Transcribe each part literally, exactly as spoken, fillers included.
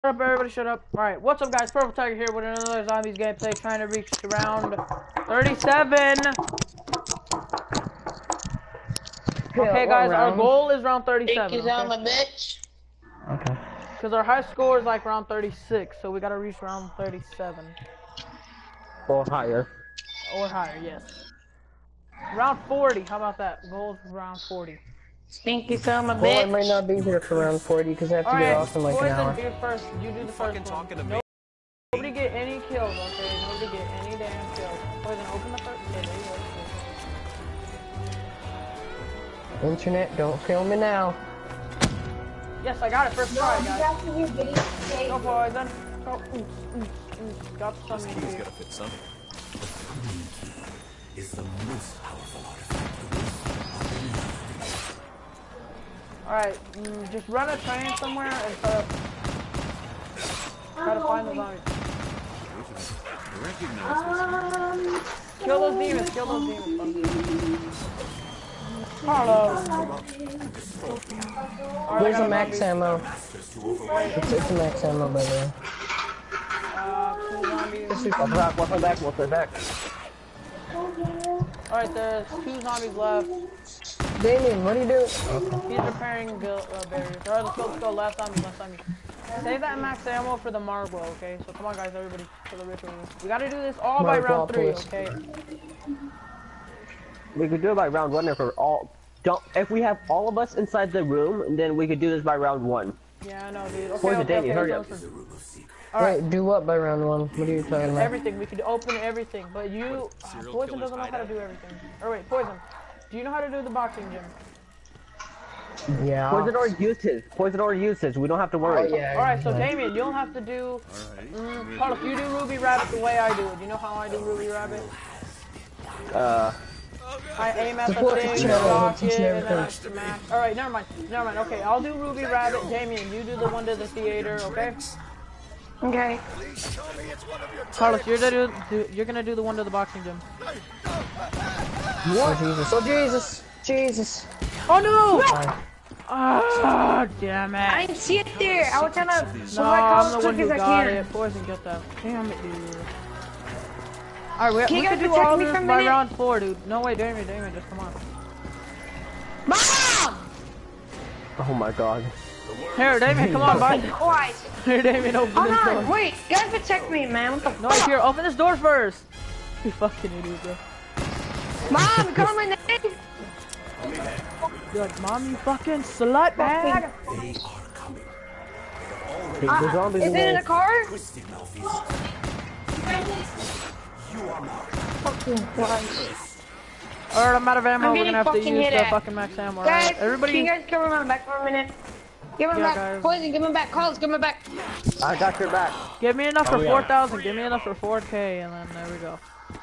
Shut up, everybody, shut up. Alright, what's up, guys? Purple Tiger here with another Zombies gameplay, trying to reach round thirty-seven. Okay, guys, our goal is round thirty-seven. Think he's on a bitch. Okay. Because our high score is like round thirty-six, so we gotta reach round thirty-seven. Or higher. Or higher, yes. Round forty, how about that? Goal is round forty. Stinky son of a Well, bitch. I might not be here for round forty because I have to All get right, off in like Poison, an hour. do first. You do the first one. Talking to me. No, nobody get any kills, okay? Nobody get any damn kills. Poison, open the first. Yeah, there you go. Internet, don't kill me now. Yes, I got it. First try, guys. Go, Poison. Go. Ooh, ooh, ooh. Got some. He's gotta fit some. Is the most powerful artifact. Alright, mm, just run a train somewhere and set up. Try to find the zombies. Recognize Kill those demons, kill those demons. Carlos. Right, There's a max ammo. It's, it's a max ammo, by the way. Uh, two zombies. What's back, what's back, what's back? Alright, there's two zombies left. Damien, what are you doing? He's repairing bil uh, barriers. Alright, let's go, let's go. Last zombie, last zombie. Save that max ammo for the Margwa, okay? So come on, guys, everybody, for the ritual. We gotta do this all by round three, okay? We could do it by round one if we're all. Don't. If we have all of us inside the room, then we could do this by round one. Yeah, I know, dude. Okay, Poison, okay, Damien, okay, hurry so up. Alright. Wait, do what by round one? What are you talking about? Everything. We could open everything, but you, uh, Poison doesn't know how to do everything. Or wait, Poison, do you know how to do the boxing gym? Yeah. Poison already used his. Poison already used his. We don't have to worry. Oh, yeah. All right, so Damien, you'll have to do. Mm, Carlos, you do Ruby Rabbit the way I do it. You know how I do Ruby Rabbit? Uh. I aim at the thing, block it, and then I smash. All right, never mind, never mind. Okay, I'll do Ruby Rabbit. Damien, you do the one to the theater, okay? Okay. Carlos, you're gonna do, you're gonna do the one to the boxing gym. What? Oh Jesus! Oh Jesus! Jesus! Oh no! Ah, oh, damn it! I didn't see it there. I was trying to No, I'm the one who got it. Poison, get that. Damn it, dude. Alright, we, we can do all this by round four, dude. No way, Damien, Damien, just come on. Mom! Oh my God. Here, Damien, come on, bud. Quiet. Here, Damien, open Hold this on, door. wait. You guys protect me, man. What the No, fuck? here, open this door first. You fucking idiot, bro. Mom, call my name. You're like, Mom, you fucking slut, man. They are coming. Uh, The zombies is it in the car? Twisted, Malphite. You are marked. Fucking Christ. Alright, I'm out of ammo. I'm We're getting gonna have to fucking use hit the at. fucking max ammo. Guys, Alright, everybody. can you guys give him my back for a minute? Give him Yeah, back. guys. Poison, give him back. Carlos, give him back. I got your back. Give me enough for Oh, yeah. four thousand. Give me enough for four K, and then there we go.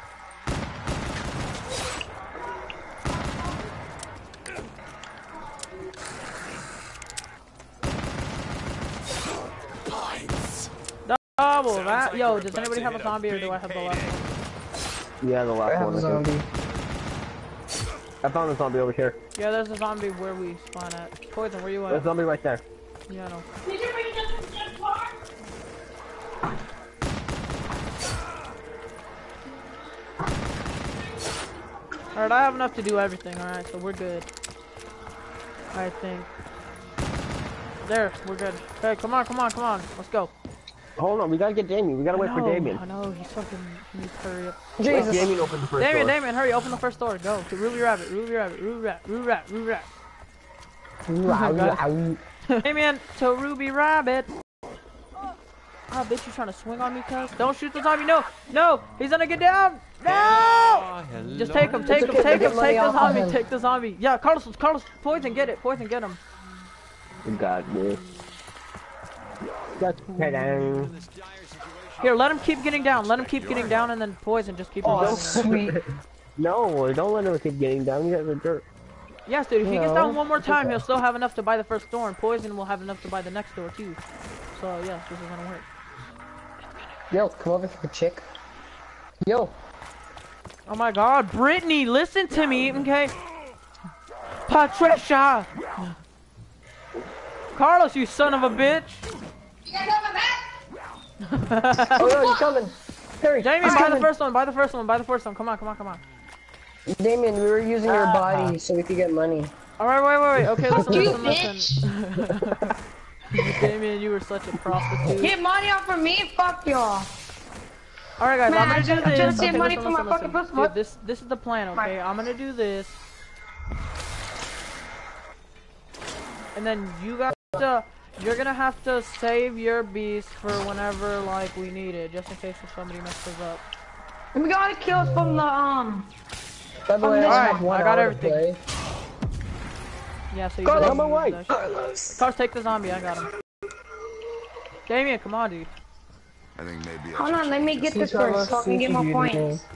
Double that. Yo, does anybody have a zombie or do I have the last one? Yeah, the last I have one. a zombie. I found a zombie over here. Yeah, there's a zombie where we spawn at. Poison, where you There's a at? zombie right there. Yeah, I know. Alright, I have enough to do everything, alright, so we're good. I think. There, we're good. Okay, come on, come on, come on. Let's go. Hold on, we gotta get Damien. We gotta I wait for know, Damien. I know, he's fucking, he needs to hurry up. Jesus. Damien opened the first Damien, door. Damien, hurry, open the first door. Go to Ruby Rabbit, Ruby Rabbit, Ruby Rabbit, Ruby Rabbit, Ruby Rabbit. Damien. Damien, to Ruby Rabbit. Oh, bitch, you trying to swing on me, cuz? Don't shoot the zombie, no! No! He's gonna get down! No! Oh, Just take him, take him, okay, take we him, get take money the off of zombie, him. take the zombie. Yeah, Carlos, Carlos, Poison, get it, Poison, get him. You got this. Just kidding. Here, let him keep getting down, let him keep getting down, and then Poison, just keep him Oh, down. sweet. No, don't let him keep getting down. You got the dirt. Yes, dude, if he gets No. down one more time, he'll still have enough to buy the first door, and Poison will have enough to buy the next door, too. So, yes, this is gonna work. Yo, come over here, chick. Yo. Oh my god, Brittany, listen to me, okay? Patricia! Carlos, you son of a bitch! You guys have my back? Oh no, you're coming. Hurry. Damien, he's buy the coming. first one, buy the first one, buy the first one. Come on, come on, come on. Damien, we were using your Ah. body so we could get money. Alright, wait, wait, wait. Okay, listen, You listen, listen. Damien, you were such a prostitute. Get money off from me, fuck y'all. Alright guys, Man, I'm gonna I do just- I this. just Okay, saved money listen, for my listen, fucking listen. pussy. Dude, What? this this is the plan, okay? I'm gonna do this. And then you got to you're gonna have to save your beast for whenever like we need it, just in case if somebody messes up. And we gotta kill us from the, um... By the way, I Alright, have one I got hour to everything. play. Yeah, so you Carlos, better on my use way. that shit. Carlos, take the zombie, I got him. Damien, come on, dude. I think maybe I Hold should on, let me get See this Carlos, first so I see can get if more you points.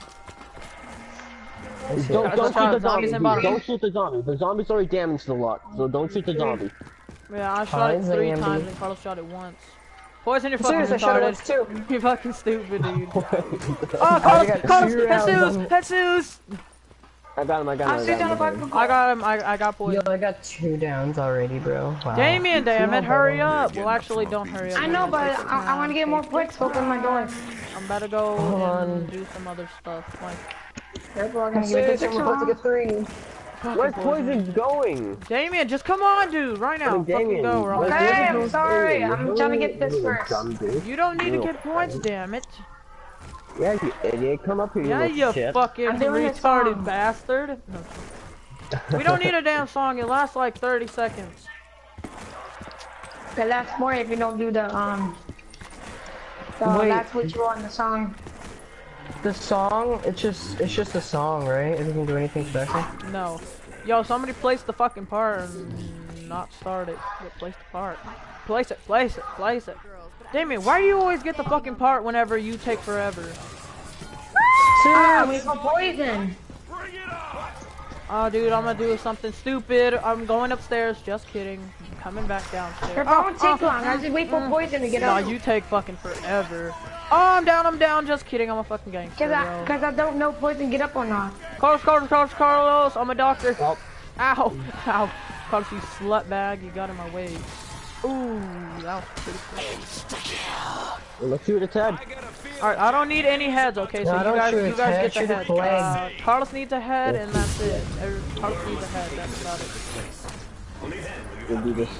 do Don't, Guys, don't let's shoot try the it. Zombies zombie. in bottom. Don't shoot the zombie. The zombie's already damaged a lot, so don't shoot the zombie. Yeah, I shot it Fine, three Zambi. times and Carlos shot it once. Poison, you're fucking Serious, I shot it once retarded. too. You're fucking stupid, dude. Oh, I Carlos, got Carlos, two rounds Jesus, on- Jesus! I got him, I got him, I'm I still got him. trying I to got him. fight I got him, I, I got Yo, poison. I got two downs already, bro. Wow. Damien, damn it, hurry up! Well, getting actually, up don't from hurry up. I know, but Take I, I want to get more points. Open my door. I'm about to go Hold and on. do some other stuff. Like, Careful, I'm I'm gonna give it serious, this I'm about to one. get three. Where's Poison going? Damien, just come on, dude, right now. Hey, Fucking Damien, go, where's- Ron. Okay, where's I'm the sorry. zombie? I'm trying to get this Little first. zombie. You don't need to Little get points, zombie. damn it. Yeah, you idiot. Come up here, you Yeah, little you shit. fucking I'm doing a retarded song. bastard. No. We don't need a damn song. It lasts like thirty seconds. Okay, that's more if you don't do the, um... The Wait. last ritual on the song. The song, it's just, it's just a song, right? It doesn't do anything special. No. Yo, somebody place the fucking part and not start it. But place the part. Place it, place it, place it. Damien, why do you always get the fucking part whenever you take forever? Ah, we got poison. Oh, dude, I'm gonna do something stupid. I'm going upstairs. Just kidding. I'm coming back downstairs. It Oh, won't take oh, long. I just wait for poison to get Nah, up. you take fucking forever. Oh, I'm down, I'm down. Just kidding. I'm a fucking gangster, Cause I, bro. cause I don't know poison get up or not. Carlos, Carlos, Carlos, Carlos. I'm a doctor. Oh. Ow, ow. Carlos, you slut bag. You got in my way. Ooh, that was pretty cool. Let's shoot its head. Alright, I don't need any heads, okay? So No, you don't guys, shoot you its guys head, get the shoot head. its leg. Uh, Carlos needs a head, and that's it. Every- Carlos needs a head. That's about it. We'll do this.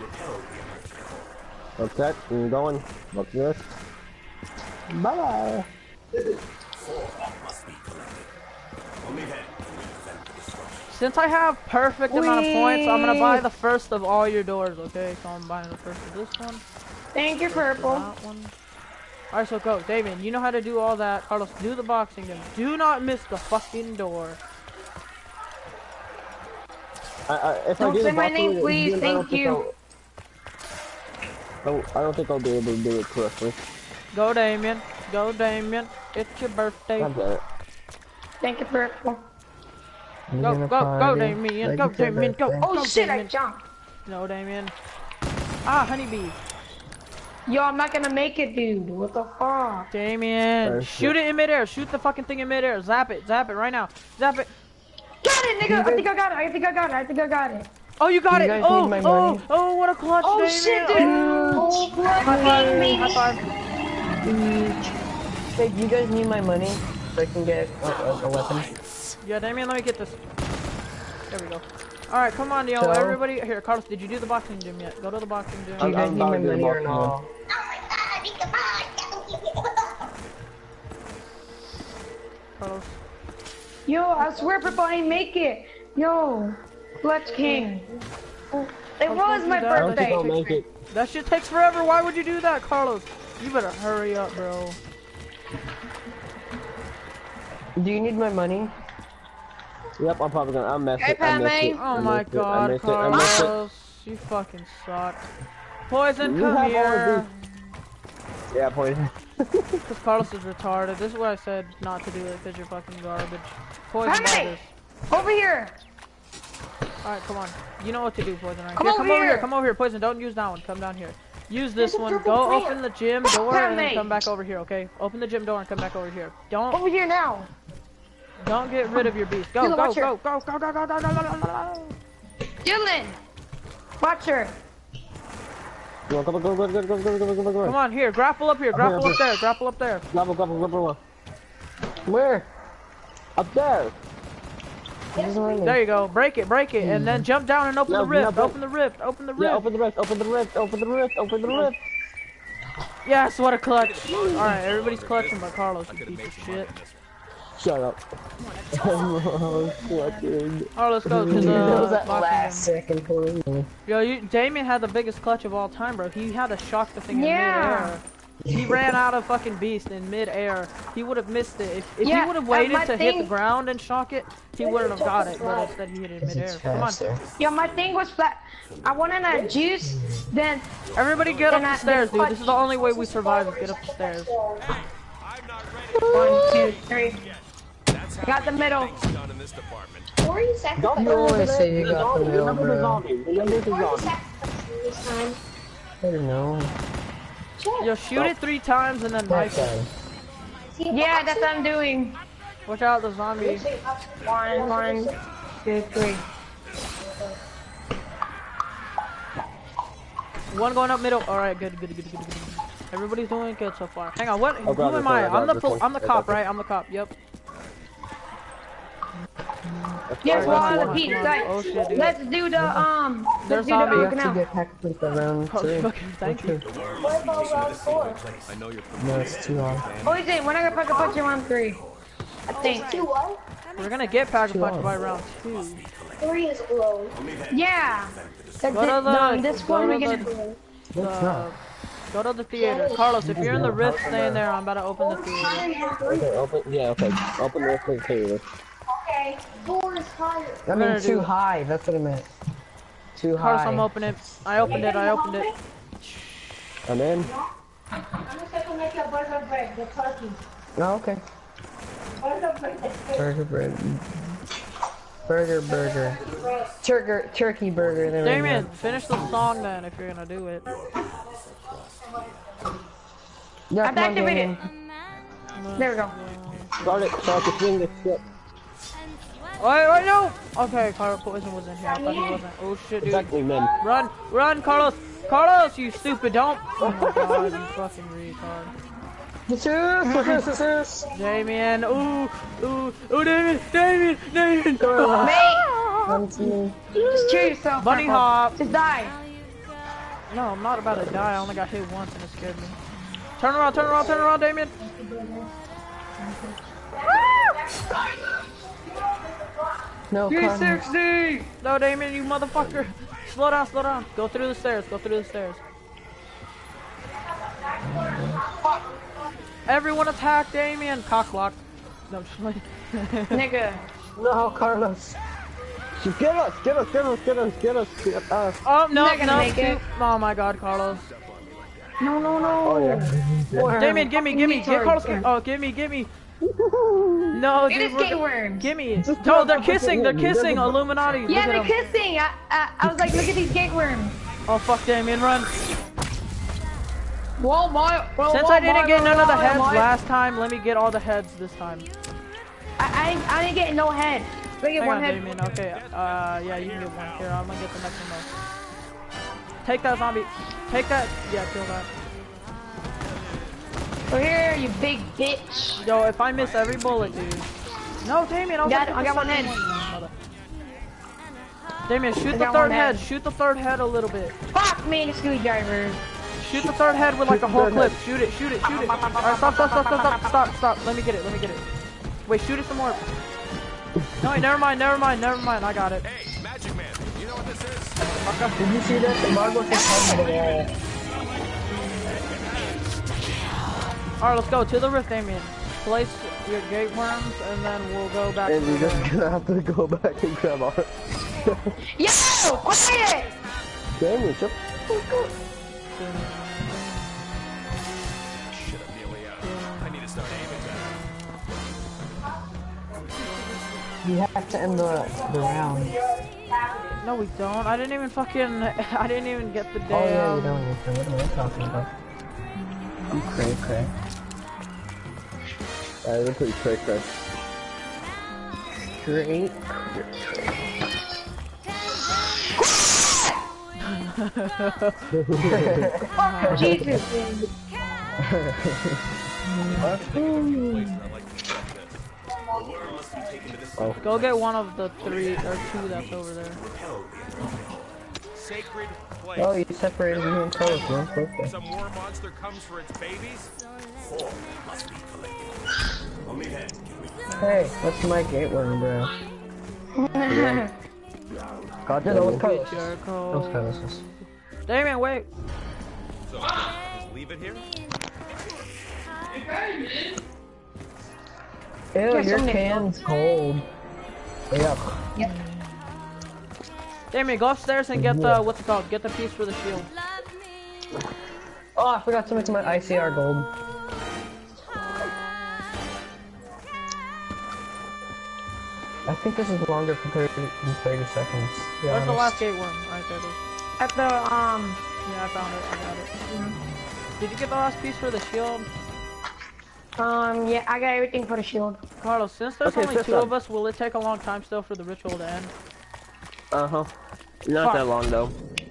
What's that? We're going. What's this? Bye. Since I have perfect amount of points, I'm gonna buy the first of all your doors, okay? So I'm buying the first of this one, Thank you, purple. that one. Alright, so go. Damien, you know how to do all that. Carlos, do the boxing gym. Do not miss the fucking door. I, I, if I Don't do say the my boxing, name, please. I don't Thank think you. I'll- I don't, I don't think I'll be able to do it correctly. Go, Damien. Go, Damien. It's your birthday. God damn it. Thank you, purple. I'm Go, gonna go, go, party Damien. like Go, it's your Damien. Go. birthday. Oh Go, shit, I Damien. jumped. No, Damien. Ah, honeybee. Yo, I'm not gonna make it, dude. What the fuck? Damien. Perfect. Shoot it in midair. Shoot the fucking thing in midair. Zap it. Zap it right now. Zap it. Got it, nigga. I think I got it. I think I got it. I think I got it. Oh, you got You it. guys Oh, need my oh, money? oh, what a clutch, Oh Damien. shit, dude. Oh. Oh, High five. High five. Hey, do you guys need my money so I can get a, a, a weapon? Yeah, Damien, let me get this. There we go. Alright, come on, yo. So- Everybody. Here, Carlos, did you do the boxing gym yet? Go to the boxing gym. Do you I'm- guys I'm need my about to do money the or boxing no? Carlos. Yo, I swear, purple, I didn't make it. Yo, Clutch King. It Carlos, was don't my do that. I don't think I'll birthday. make it. That shit takes forever. Why would you do that, Carlos? You better hurry up, bro. Do you need my money? Yep, I'm probably gonna. I'll mess Hey, it. I mess Padme. it. Oh I my mess it, I god, mess it, I mess it. Carlos. You fucking suck. Poison, You come have all here. of Yeah, poison. Because Carlos is retarded. This is what I said not to do it, because you're fucking garbage. Poison, Padme! buy this. Over here. Alright, come on. You know what to do, Poison, right? Come here, over come over here. here. Come over here, Poison. Don't use that one. Come down here. Use this There's a one. purple Go plant. open the gym door and then Padme. come back over here, okay? Open the gym door and come back over here. Don't Over here now. don't get rid of your beast. Go, Dylan, go, watch go, her. go, go, go, go, go, go, go, go, go. Dylan. Watch her. Go, go, go, go, go, go, go, go, go, go. Come on, here, grapple up here, grapple up there, grapple up there. Grapple, grapple, grapple. Where? Up there. It doesn't let me. There you go, break it, break it, and then jump down and open No, the rift, no, open the rift, open the rift. Yeah, open the rift, open the rift, open the rift, open the rift. Yes, what a clutch. Alright, everybody's clutching but Carlos, you piece of shit. Shut up. Oh, clutching. Alright, let's go to the That was that boxing last game. second for me. Yo, you, Damien had the biggest clutch of all time, bro. He had to shock the thing in Yeah. mid-air. He ran out of fucking beast in mid-air. He would have missed it. If, if Yeah, he would have uh, waited my to hit the thing- ground and shock it, he wouldn't have got it, but instead he hit it in Because it's mid-air. Come on. faster. Yo, my thing was flat. I wanted a juice, then Everybody get up Then the I- stairs, then dude. This is the only way we survive is get up the stairs. one, two, three. I got the middle. Done in this department. Corey sacrificed You always say you got the middle, Remember the bro. zombie. Remember the Corey zombie. sacrificed me this time. I don't know. Yo, shoot it three times and then That knife it. guy. See a Yeah, boxer? that's what I'm doing. Watch out, the zombie. One, one, two, three. One going up middle. Alright, good, good, good, good, good, good. Everybody's doing good so far. Hang on, what? Who grab am this I? one, I I'm the grab pol- this one. I'm the I cop, grab right? I'm the cop. Yep. Yes, Alright, one come of on, the Pete. come on. Oh, shit, dude. Let's do the um. There's Let's do the zombie. You uh, have to canal. get packed with the round Oh, two. fucking thank you. What about round four? I know you're No, it's too hard. Oh, is it? We're not gonna put a punch in round three. I think. Two what? We're gonna get pack a punch by round two. Three is low. Yeah. That, Go to that, the- no, this go one to we the- can. Uh, go to the theater. Carlos, if you're in the rift, stay in there. I'm about to open the theater. Okay, open. Yeah, okay. Open the rift for the theater. Okay. Four is higher. I gonna mean, do- too high. That's what I meant. Too Carlos, high. I'm opening it. I opened it. I opened it. I'm in. I'm just gonna make a burger bread, the turkey. Oh, okay. Burger bread. Burger bread. Burger burger. Turger turkey burger. There we go. Damien, finish the song then if you're gonna do it. Yeah, I've come on, activated. Damien. There we go. Start it. Start to swing this shit. Wait, wait, no! Okay, Carlos Poison was in here. I thought he wasn't. Oh shit, dude. Exactly, men. Run, run, Carlos! Carlos, you stupid, don't! Oh my god, you fucking retard. Jesus. Damien, ooh, ooh, ooh, Damien, Damien, Damien! Mate, Come to me. just cheer yourself. Bunny Purple. hop. Just die. No, I'm not about to die. I only got hit once and it scared me. Turn around, turn around, turn around, Damien! No, three Carmen. sixty. No, Damien, you motherfucker! Slow down, slow down. Go through the stairs, go through the stairs. Everyone attack Damien! Cockblock. No, just like... Nigga. No, Carlos. Just get us, get us, get us, get us, get us, get us. Oh, no, Not gonna no, make it. shoot. Oh my god, Carlos. No, no, no. Oh yeah. Damien, gimme, gimme, get Retard. Carlos. Oh, gimme, gimme. No, It dude, is we're gay worms. gimme. No, they're kissing, they're kissing. Illuminati. Yeah, Look at they're 'em. kissing. I, I, I was like, look at these gate worms. Oh fuck, Damien, run. Whoa, my. Whoa, Since whoa, I didn't my, get whoa, none of the whoa, heads my. last time, let me get all the heads this time. I, I, didn't, I didn't get no head. Look at Hang one on, head. Damien. Okay, uh, yeah, you can get one. Here, I'm gonna get the next one though. Take that zombie. Take that. Yeah, kill that. Over here, you big bitch. Yo, if I miss every bullet, dude. No, Damien, I was Got like, it, I got one second head. Mother- Damien, shoot I the got third one head. head. Shoot the third head a little bit. Fuck me, the screwdriver. Shoot the third head with like a whole third clip. Shoot it, shoot it, shoot it. Alright, stop, stop, stop, stop, stop, stop, stop. Let me get it, let me get it. Wait, shoot it some more. No, wait, never mind, never mind, never mind. I got it. Hey, Magic Man, you know what this is? Did you see that? The Margot just comes to the wall. Alright, let's go to the rift, Damien. Place your gate worms, and then we'll go back And to we're the just gonna have to go back and grab our. Yo, quiet. Damn it, shut Shit, I'm nearly out. I need to start aiming better. You have to end the, the round. No, we don't. I didn't even fucking. I didn't even get the damn. Oh yeah, you don't. You can. What am I talking about? You cray cray. Uh, they're pretty quick, though. Great. Oh, Jesus. Oh. Go get one of the three or two that's over there. Sacred place. Oh, you separated me and Carlos, man. Okay. Some war monster comes for its babies. Hey, what's my gateway, bro? God No, damn no, it. Carlos. Jericho. Those Carlos's. Damien, wait. So, just leave it here. Ew, Yeah, your somebody- can's cold. Yuck. Damien, go upstairs and get the, what's it called? Get the piece for the shield. Oh, I forgot to mix my I C R gold. I think this is longer for thirty, than thirty seconds. to be Where's the honest. last gate worm? Right there. it is. At the, um, Yeah, I found it. I got it. Did you get the last piece for the shield? um, yeah, I got everything for the shield. Carlos, since there's Okay, only fifth two up. of us, will it take a long time still for the ritual to end? Uh-huh. Not Fuck. that long, though.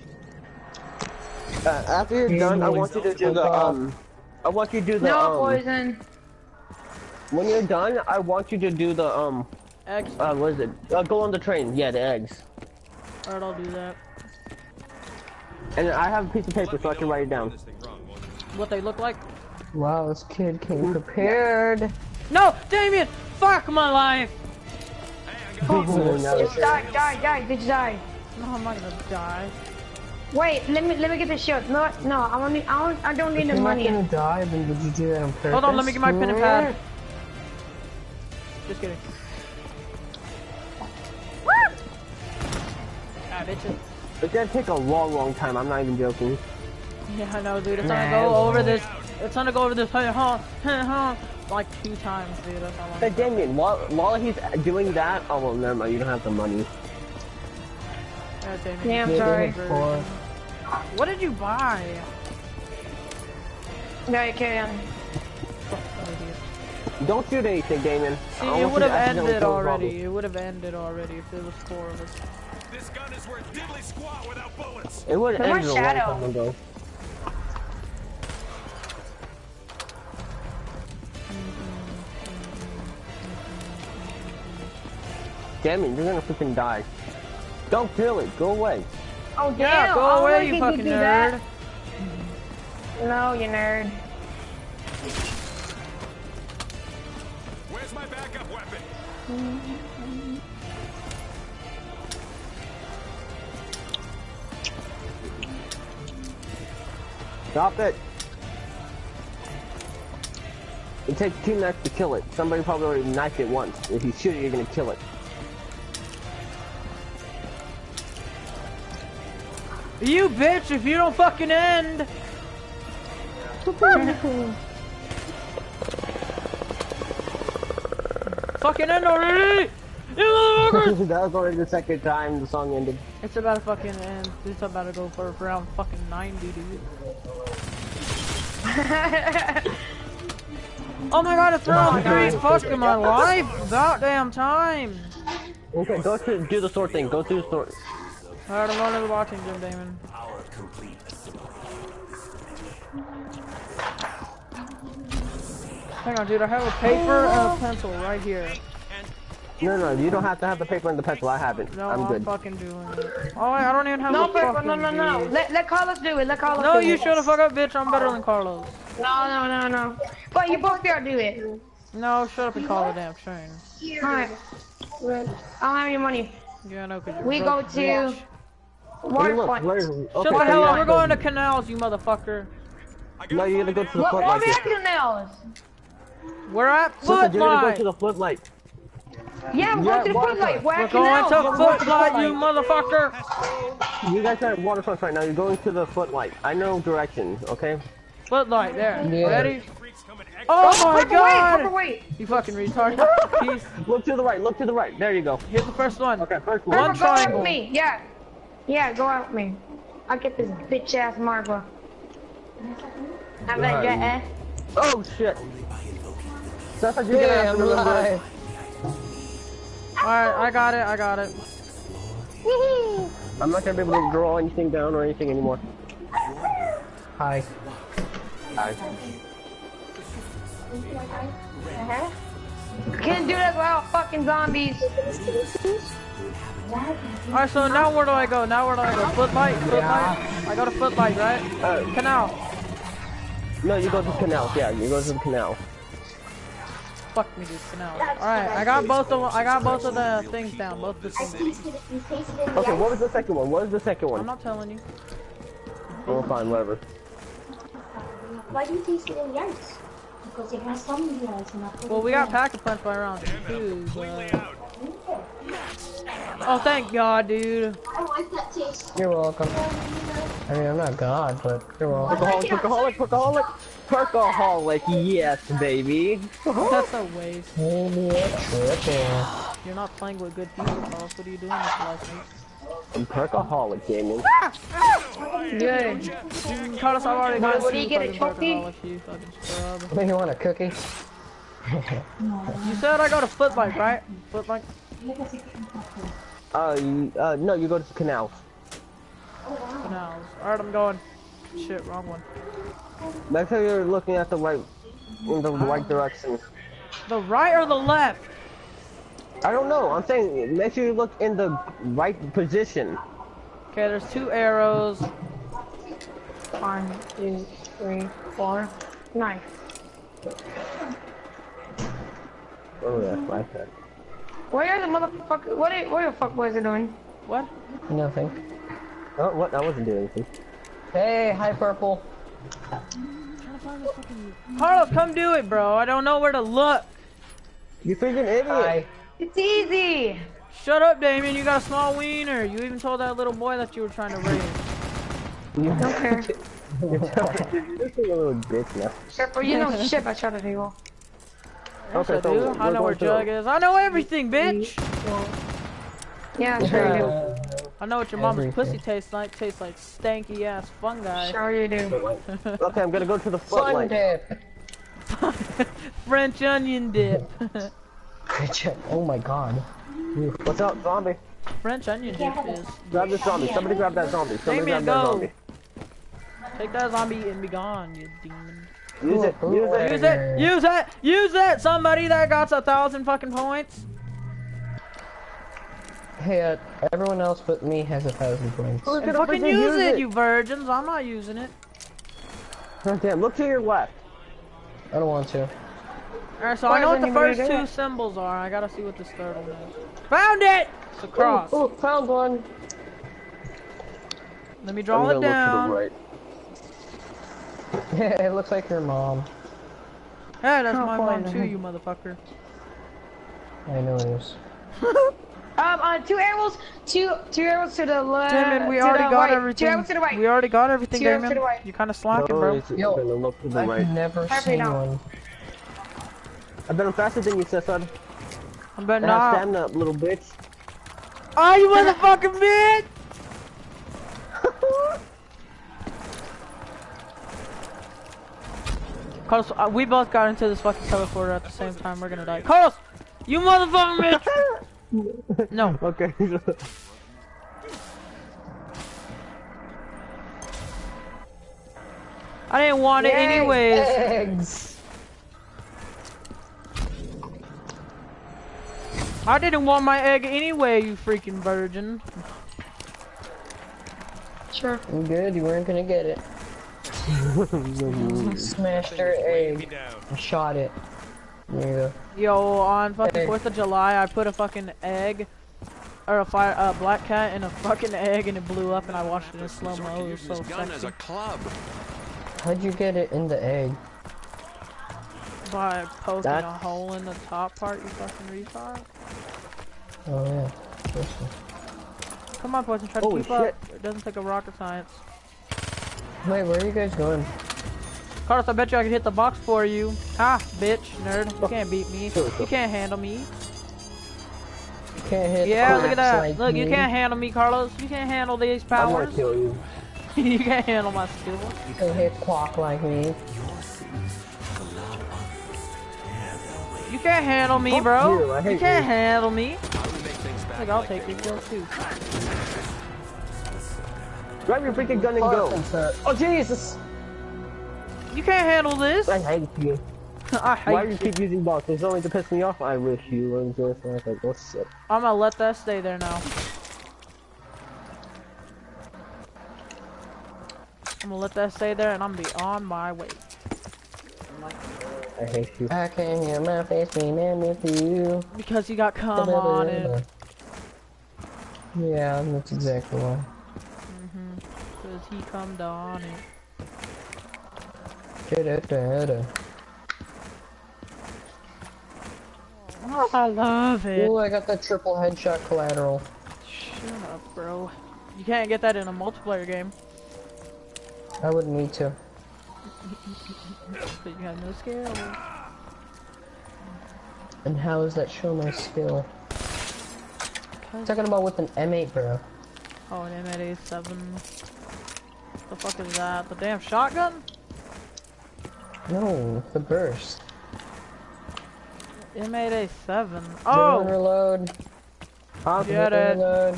Uh, after you're done, I want you to do the, um... I want you to do the, No um... poison. When you're done, I want you to do the, um... Eggs. Uh, what is it? Uh, go on the train. Yeah, the eggs. Alright, I'll do that. And I have a piece of paper so I can write it down. This thing wrong, won't you? What they look like? Wow, this kid came prepared. No! Damien! Fuck my life! Now Just die, die, die, just die. No, I'm not gonna die. Wait, let me, let me get the shield. No, no, I don't need, I don't, I don't need If the you're not money. gonna die, then did you do that on purpose? Hold on, let me get my pen and pad. Just kidding. Ah, bitches. It's gonna take a long, long time. I'm not even joking. Yeah, I know, dude. It's gonna Nah, go over it's this. It's gonna go over this. Huh, huh, huh, like two times, dude. That's how long. Hey, Damien, while, while he's doing that... Oh, well, never mind. You don't have the money. Yeah, Damien. Yeah, I'm Yeah, sorry. they had four. What did you buy? No, you carry on. Don't shoot anything, Damien. See, I it want you would to have accidentally ended kill already. Robbie. It would have ended already if it was four of us. This gun is worth diddly squat without bullets. It would have Where's ended a long Shadow? time ago. Damien, you're gonna freaking die. Don't kill it. Go away. Oh, damn. Yeah, go oh, away, why you did fucking do nerd. that? No, you nerd. Where's my backup weapon? Stop it. It takes two knives to kill it. Somebody probably already knifed it once. If you shoot it, you're gonna kill it. You bitch! If you don't fucking end. Fucking end already! You motherfuckers! That was already the second time the song ended. It's about to fucking end. It's about to go for around fucking ninety, dude. Oh my god, it's around three fucking my life! Goddamn time! Okay, go to do the sword thing. Go through the sword. Alright, I'm going to the watching gym, Damon. Hang on, dude, I have a paper and a pencil right here. No, no, you don't have to have the paper and the pencil. I have it. No, I'm I'm, good. fucking doing it. Oh, wait, I don't even have No, the paper, fucking no, no, no. deed. Let, let Carlos do it. Let Carlos No, do you it. shut the fuck up, bitch. I'm better than Carlos. No, no, no, no. But you both gotta do it. No, shut up and call the damn train. Alright. I don't have any money. Yeah, I know, cause you're We broke go to bitch. Hey, water look, point. where's- Shut okay, the so hell you up, have we're to- going to canals, you motherfucker. No, you're gonna go to the What, what are we footlight. at the nails? We're at Listen, you're gonna go to Footlight. the footlight. Yeah, we're Yeah, going to the water footlight. point. We're We're at going canals. to Footlight, you motherfucker. You guys are at waterfront right now. You're going to the footlight. I know directions, okay? Footlight, there. Yeah. Ready? Freaks coming extra. Oh my Purple, wait, purple, god! wait. You fucking retard. Peace. Look to the right. Look to the right. There you go. Here's the first one. Okay, first one. One Purple, go out triangle. with me. Yeah. Yeah, go out with me. I'll get this bitch ass marble. Have that jet, eh? Oh shit. That's how you're gonna Yeah, have I'm to remember. it. alive. Alright, I got it, I got it. I'm not gonna be able to draw anything down or anything anymore. Hi. Hi. Uh-huh. Can't do that without fucking zombies. Alright, so now where do I go? Now where do I go? Footlight? Footlight? I go to Footlight, right? Uh, Canal. No, you go to the canal. Yeah, you go to the canal. Fuck me, dude. Canal. Alright, I got both of I got both of the things down. Both of the things. Okay, what was the second one? What was the second I'm one? not telling you. Oh, fine, whatever. Why do you taste it in the ice? Because it has some in the ice and not Well, we got Pack-a-Punch by round two, but... Oh, thank God, dude. I like that taste. You're welcome. I mean, I'm not God, but you're welcome. Perkaholic, perkaholic, perkaholic, perkaholic, yes, baby. That's a waste. Maybe a triple. You're not playing with good people, Carlos. What are you doing this life, mate? I'm perkaholic, gaming. Good. Carlos, I've already got What do you get, a trophy? You fucking scrub. What, you want a cookie? You said I go to Footbike, right? Footbike? Uh, you, uh, no, you go to the canal. Canals. Alright, I'm going. Shit, wrong one. Make sure you're looking at the right, in the right direction. The right or the left? I don't know. I'm saying make sure you look in the right position. Okay, there's two arrows. One, two, three, four, nine. Oh yeah, like that. Where are the motherfucker? What? Are, what the fuck was it doing? What? Nothing. Oh, what? I wasn't doing anything. Hey, hi, Purple. Carlos, come do it, bro. I don't know where to look. You freaking idiot! Hi. It's easy. Shut up, Damien. You got a small wiener. You even told that little boy that you were trying to raise. You Don't care. You're just a little bitch now. Careful, you know shit about other people. Yes, Okay, I so do. we're I know where going Jug through. is. I know everything, bitch. Yeah, sure you do. I know what your mama's Everything. pussy tastes like. Tastes like stanky ass fungi. Sure you do. Okay, I'm gonna go to the Sun footlight. dip. French onion dip. Oh my god. What's up, zombie? French onion dip is. Grab this zombie. Somebody grab that zombie. Somebody Damien, grab that go. zombie. Take that zombie and be gone, you demon. Use it. Use it. Use it! Use it! Use it! Somebody that got a thousand fucking points. Hey, uh, everyone else but me has a thousand points. Who's And gonna fucking freaking use it, you virgins. I'm not using it. Oh, damn, look to your left. I don't want to. Alright, so Why I know what isn't the anybody first doing two it? symbols are. I gotta see what this third one is. Found it! It's a cross. Oh, found one. Let me I'm draw gonna it look to down. the right. It looks like your mom. Hey, that's Oh, my fine, mom too, then. you motherfucker. I know it is. Um, uh, two arrows, two, two arrows to the left. Damon, we to already the got right. everything. Two arrows to the right. We already got everything, Two arrows to Damon. the right. You kinda slacking, No, bro. it's- Yo, I'm gonna look to the I've right. never Perfect seen now. one. I bet I'm faster than you, Cesar. I'm betting Now not. stand up, little bitch. Oh, you motherfucking bitch! Carlos, uh, we both got into this fucking teleporter at the same time. We're gonna die. Carlos, you motherfucking bitch! No. Okay. I didn't want it Yay, anyways. Eggs. I didn't want my egg anyway, you freaking virgin. Sure. I'm good. You weren't gonna get it. Smashed her egg. And shot it. There you go. Yo, on fucking Egg. fourth of July, I put a fucking egg, or a fire, uh, black cat in a fucking egg, and it blew up, and I watched it in slow mo. It was so sexy. club. How'd you get it in the egg? By poking a That's- hole in the top part, you fucking retard. Oh yeah. This one. Come on, boys, and try to Holy keep up. shit. It doesn't take a rocket science. Wait, where are you guys going? Carlos, I bet you I could hit the box for you. Ha, bitch, nerd. You can't beat me. You can't handle me. You can't hit. Yeah, look at cracks that. like Look, you me. can't handle me, Carlos. You can't handle these I'm powers. gonna kill you. You can't handle my skills. You can't hit clock like me. You can't handle me, Fuck bro. you, I hate You can't you. handle me. How do we make things I back think I'll like take they these kills too. Grab your freaking gun and go. Oh Jesus! You can't handle this. I hate you. I hate Why do you you. keep using box? It's only to piss me off. I wish you wouldn't do it. I was like, oh shit. I'm gonna let that stay there now. I'm gonna let that stay there, and I'm gonna be on my way. I hate you. I can hear my face beaming with you. Because you got cum on it. Yeah, that's exactly why. Mhm. Because he cummed on it. Da-da-da-da. Oh, I love it. Ooh, I got that triple headshot collateral. Shut up, bro. You can't get that in a multiplayer game. I would need to. But you have no skill. And how does that show my skill? I'm talking about with an M eight, bro. Oh, an M eight A seven. The fuck is that? The damn shotgun? No, the burst. M eight A seven. Reload, Oh! reload. Huh? Get it. Reload.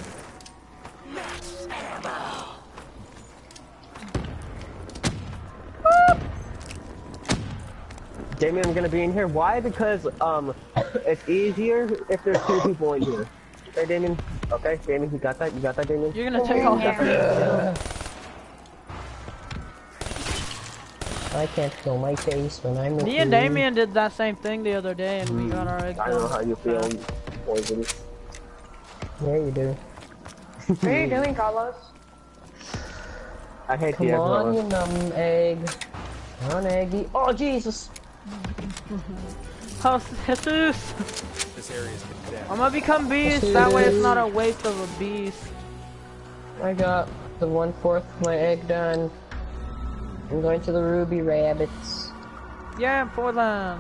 Damien, I'm gonna be in here. Why? Because um, it's easier if there's two people in here. Okay, Damien. Okay, Damien, you got that? You got that, Damien? You're gonna take off that freaking skill. I can't feel my face when I'm with Me and you. Damien did that same thing the other day, and we got our eggs I know done. how you feel, poison. Yeah, you do. What are you doing, Carlos? I hate Come the egg on, rolls. you numb egg. Come on, eggy. Oh, Jesus! Oh, Jesus! This area is condemned. I'm gonna become beast, that way it's not a waste of a beast. I got the one fourth of my egg done. I'm going to the ruby rabbits. Yeah, Portland.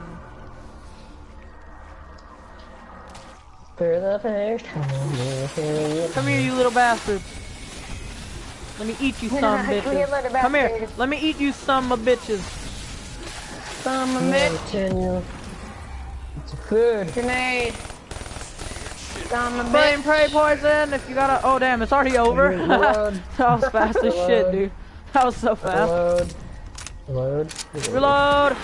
For the first time. Come here, you little bastards. Let me eat you some Come here, bitches. little Come here, bastard. let me eat you some of bitches. Some of it. It's food. Grenade. Some of Pray it. and pray, poison. If you gotta, oh damn, it's already over. Reload. That was fast as shit, Reload. dude. That was so fast. Reload. Reload. Reload.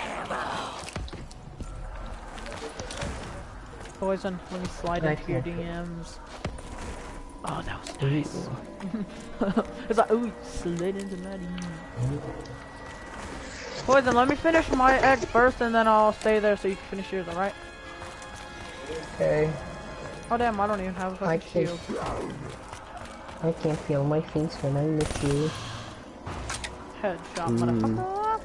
Poison, let me slide I into your D can't. Ms. Oh, that was nice. It's like, ooh, slid into my D Ms. Poison, let me finish my egg first, and then I'll stay there so you can finish yours, alright? Okay. Oh damn, I don't even have a I fucking can't. shield. I can't feel my face when I'm with you. Headshot, motherfucker.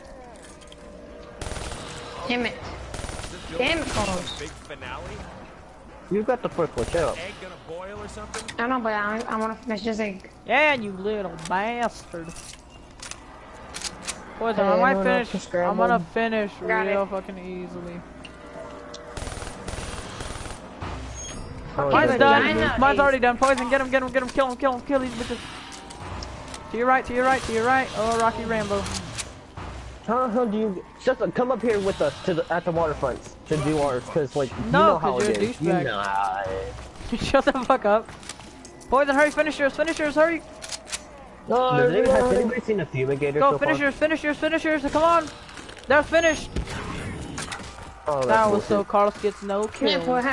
Damn it. Damn it, Carlos. Big finale? You got the first one, shut up. Egg gonna boil or something? I know, but I, I want to finish this egg. Yeah, you little bastard. Poison, Hey, I might anyone else finish. for I'm gonna scrambled? finish Got real it. fucking easily. Oh, Mine's yeah. done. vagina. Mine's already done. Poison, get him, get him, get him, kill him, kill him, kill these bitches. To your right, to your right, to your right. Oh, Rocky Rambo. How the hell do you just uh, come up here with us to the at the waterfront to do ours? Cause like you No, know how 'cause it you're a is. You douchebag. know how it is. Shut the fuck up. Poison, hurry, finish yours, finish yours, hurry. No, Does anyone, has reload. anybody seen a fumigator Go, so finish far? yours, finish yours, finish yours. Come on. They're finished. Oh, that's That was so bullshit. Carlos gets no Yeah, kills. boy.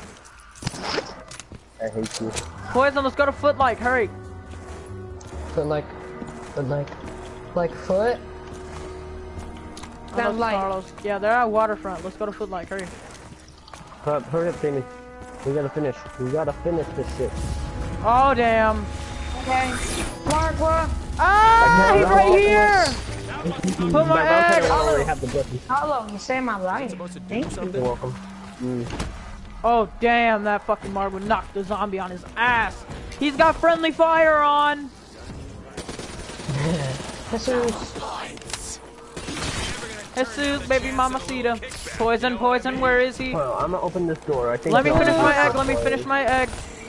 I hate you. Poison, let's go to Foot Like, hurry. But like, but like, like foot. Oh, Sounds that's like- Carlos. Yeah, they're at Waterfront. Let's go to Foot Like, hurry. Uh, hurry up, Damien. We gotta finish. We gotta finish this shit. Oh, damn. Okay. Mark, what? Ah, he's no, right no, here. Put my My egg. I already have the button. Hello, you saved my life. Thank you. You're welcome. Mm. Oh, damn, that fucking Marble knocked the zombie on his ass. He's got friendly fire on. Jesus. Jesus, baby mamacita. Poison, poison, where is he? Well, I'm gonna open this door. I think. Let me they'll- finish my egg, let me finish my egg.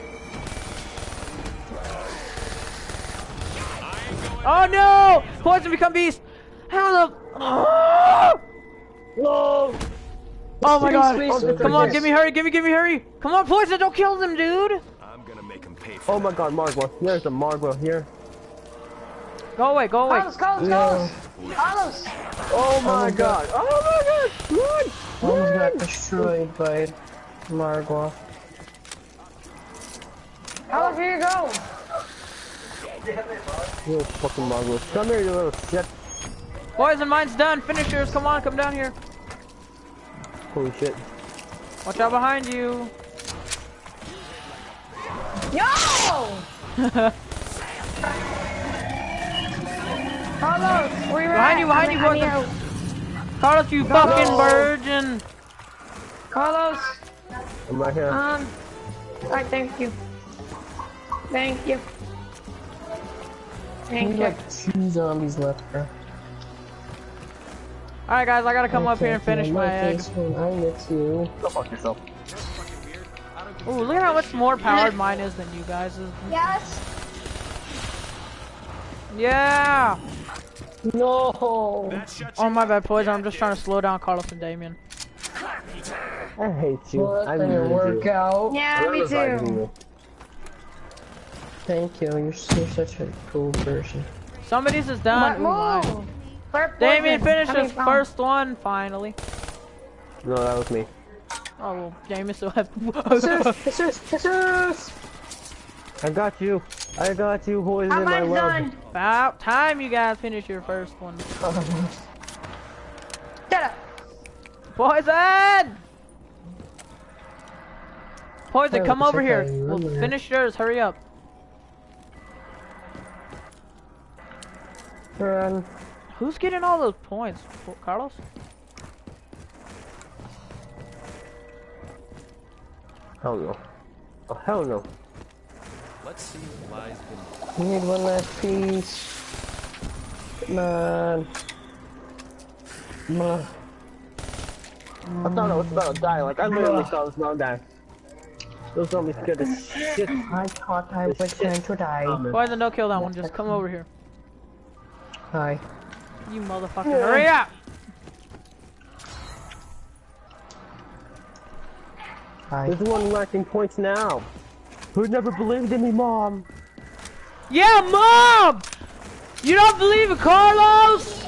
Oh no! Poison become beast! How the... Oh, No. oh my god! Please, Come on, give me hurry, give me, give me hurry! Come on, Poison, don't kill them, dude! I'm gonna make him pay for Oh my God, Margwell. There's a Margwell here. Go away, go away. Carlos, Carlos, No. Carlos! Carlos! Oh my my god! Oh my god! Run! Almost got destroyed by Margwa. Carlos, here you go! You little fucking mongrel. Come here, you little shit. Poison, mine's done. Finish yours. Come on, come down here. Holy shit. Watch out behind you. Yo! Carlos, where you Behind at? you, behind I you, need- I need Poison. help. Carlos, you Carlos. fucking virgin. Carlos, I'm right here. um, alright, thank you. Thank you. Thank There's you. like two zombies left, bro. Alright, guys, I gotta come up here and finish feel my egg. face when I miss you. Go fuck yourself. Ooh, look at how much more powered mine is than you guys' is. Yes. Yeah! No! That shut Oh, you my bad, Poison. I'm just trying to slow down Carlos and Damien. I hate you. Well, I that didn't really work do. out. Yeah, me too. Thank you. You're, you're such a cool person. Somebody's is But done. Ooh, mine. move! First Damien poison. finished I mean, his um, first one, finally. No, that was me. Oh, well, Damien still has... Jesus! Jesus! Jesus! I got you. I got you, boys. How in my mine's love. done? About time you guys finish your first one. Shut up! Poison! Poison, Oh, come over shit, here. I We'll remember. finish yours, hurry up. Run. Who's getting all those points? Carlos? Hell no. Oh, hell no. Let's see what lies beneath. We need one last piece. Come on. Come on. I thought I was about to die. Like, I literally thought I was about to die. Those zombies scared the shit. I thought I was going to die. Poison, don't kill that one, just come over here. Hi. You motherfucker, hurry up! Hi. There's one lacking points now. Who never believed in me, Mom? Yeah, Mom! You don't believe in Carlos?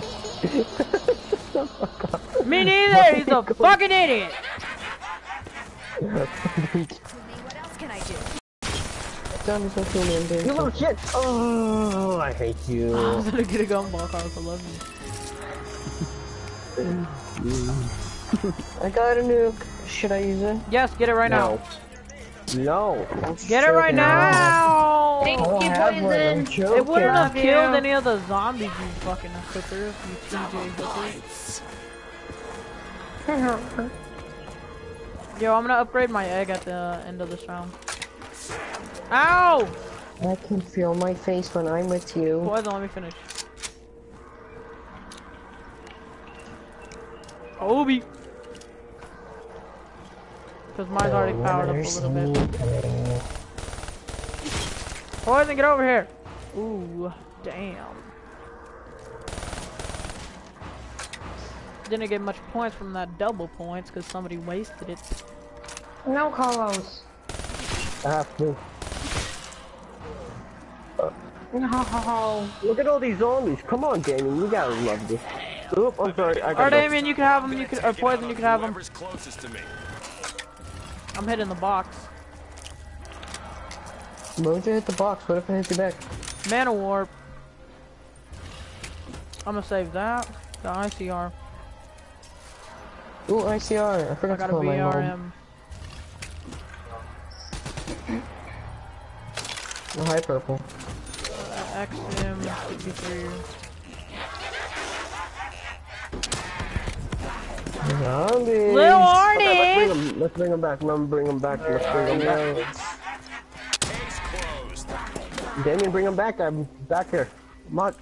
Me neither, he's a fucking idiot! What else can I do? Zombies don't kill me, I'm doing You little something. shit! Oh, I hate I you. was gonna get a gumball, Carlos, I love you. I got a nuke. Should I use it? Yes, get it right now. No. No. Get it right now! Thank I don't you, have one, I'm Poison. joking. It wouldn't have Love you. killed any of the zombies, you fucking hookers, you T J hookers. Yo, I'm gonna upgrade my egg at the end of this round. Ow! I can feel my face when I'm with you. Poison, let me finish. Obi! Because mine's already powered up a little bit. Poison, get over here! Ooh, damn. Didn't get much points from that double points because somebody wasted it. No, Carlos. I have to. No. Look at all these zombies. Come on, Damien. You gotta love this. Oop, I'm sorry. I Or got Damien, you can have them, you can, or Poison, you can have them. Whoever's closest to me. I'm hitting the box. Mojo hit the box. What if I hit you back? Mana Warp. I'm gonna save that. The I C R. Ooh, I C R. I I forgot got to a call my mom. B R M. Oh, hi, purple. X M fifty-three. Zombies. Lil Okay, let's bring Arnie! him. Let's bring him back. Let's bring him back. Let's bring him back. Case closed. Damien, bring him back. I'm back here. Come on.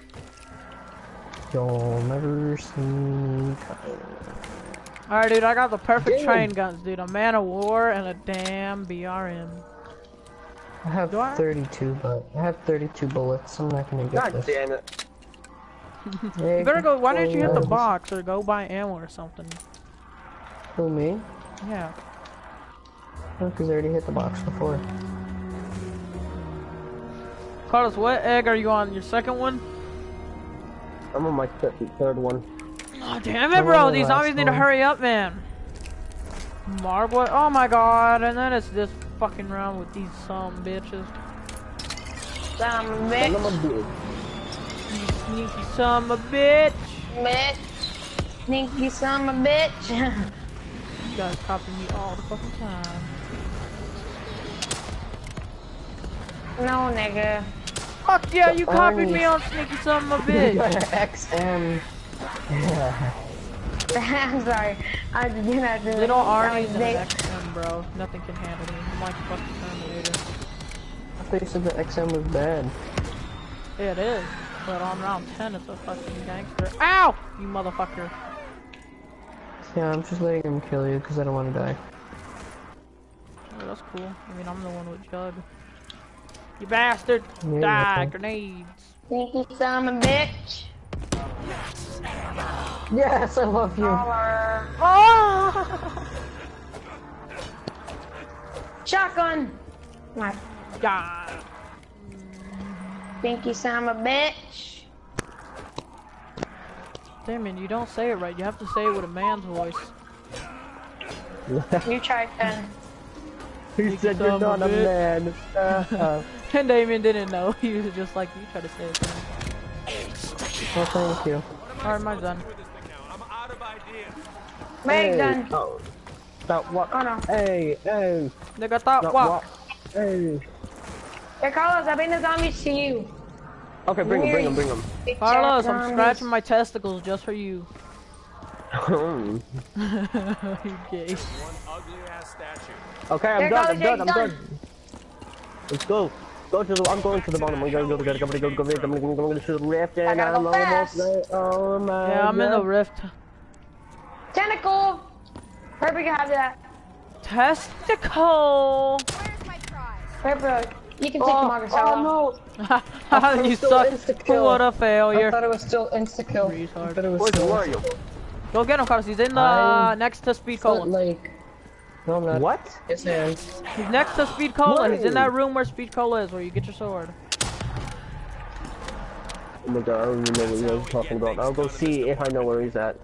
You'll never see me coming. Alright, dude, I got the perfect Damn. train guns, dude. A Man of War and a damn B R M. I have Do I? thirty-two, but I have thirty-two bullets. I'm not gonna get God this. damn it. You better go, why didn't you hit the box or go buy ammo or something? Who, me? Yeah. No, because I already hit the box before. Carlos, what egg are you on? Your second one? I'm on my th third one. Oh, damn it, I'm bro. on the These last zombies need to one. hurry up, man. Margwood. Oh my god. And then it's this fucking round with these some bitches. Son of a Son bitch. of a bitch. You sneaky son of a bitch. Bitch. Sneaky son of a bitch. You guys copy me all the fucking time. No, nigga. Fuck yeah, you copied Arnie. me on sneaky son of a You got bitch. an X M. Yeah. I'm sorry. I did not do it. Little That Arnie's was in an big. X M, bro. Nothing can handle me. I'm like a fucking Terminator. I thought you said the X M was bad. Yeah, it is. But on round ten, it's a fucking gangster. Ow! You motherfucker. Yeah, I'm just letting him kill you because I don't want to die. Oh, that's cool. I mean, I'm the one with Jug. You bastard! Yeah, Die! okay. Grenades! Sneaky son of a bitch. Yes, I love you. Oh! Shotgun. My God! stinky son of a bitch. Damon, you don't say it right. You have to say it with a man's voice. You tried then. He said son you're of not a a bitch. man. Uh, And Damien didn't know. He was just like, you try to say it then. Well, thank you. Alright, mine's done. I'm out of ideas. Meg hey, done. Oh. Stop what? Oh no. Hey, hey. Nigga, thought Stop what? what? Hey. Hey Carlos, I bring the zombies to you. Okay, bring him, bring him, bring him. Big Carlos, chat I'm zombies. scratching my testicles just for you. okay, You gay. One ugly ass statue. I'm There done, goes I'm done, Jake I'm done. done. Let's go. Go to the, I'm going to the bottom. We gotta go, we gotta go, we gotta go, we gotta go, we gotta go to the rift and I gotta I'm go almost fast. there. Oh my Yeah, I'm in the God. rift. Tentacle. Perfect, you have that. Testicle! Where's my prize? Perfect. You can take Oh, the Margaret oh no! Haha, you still suck. insta-kill. What a I failure. thought it was still insta-kill. I Retard. thought it was Where's still where are you? Go get him, Carlos. He's in the I'm- next to Speed Foot Cola. Lake. No, I'm not. What? Yes, I am. He's next to Speed Cola. He's in that Where? room where Speed Cola is, where you get your sword. Oh my God, I don't even know what you guys are talking about. I'll go see if I know where he's at.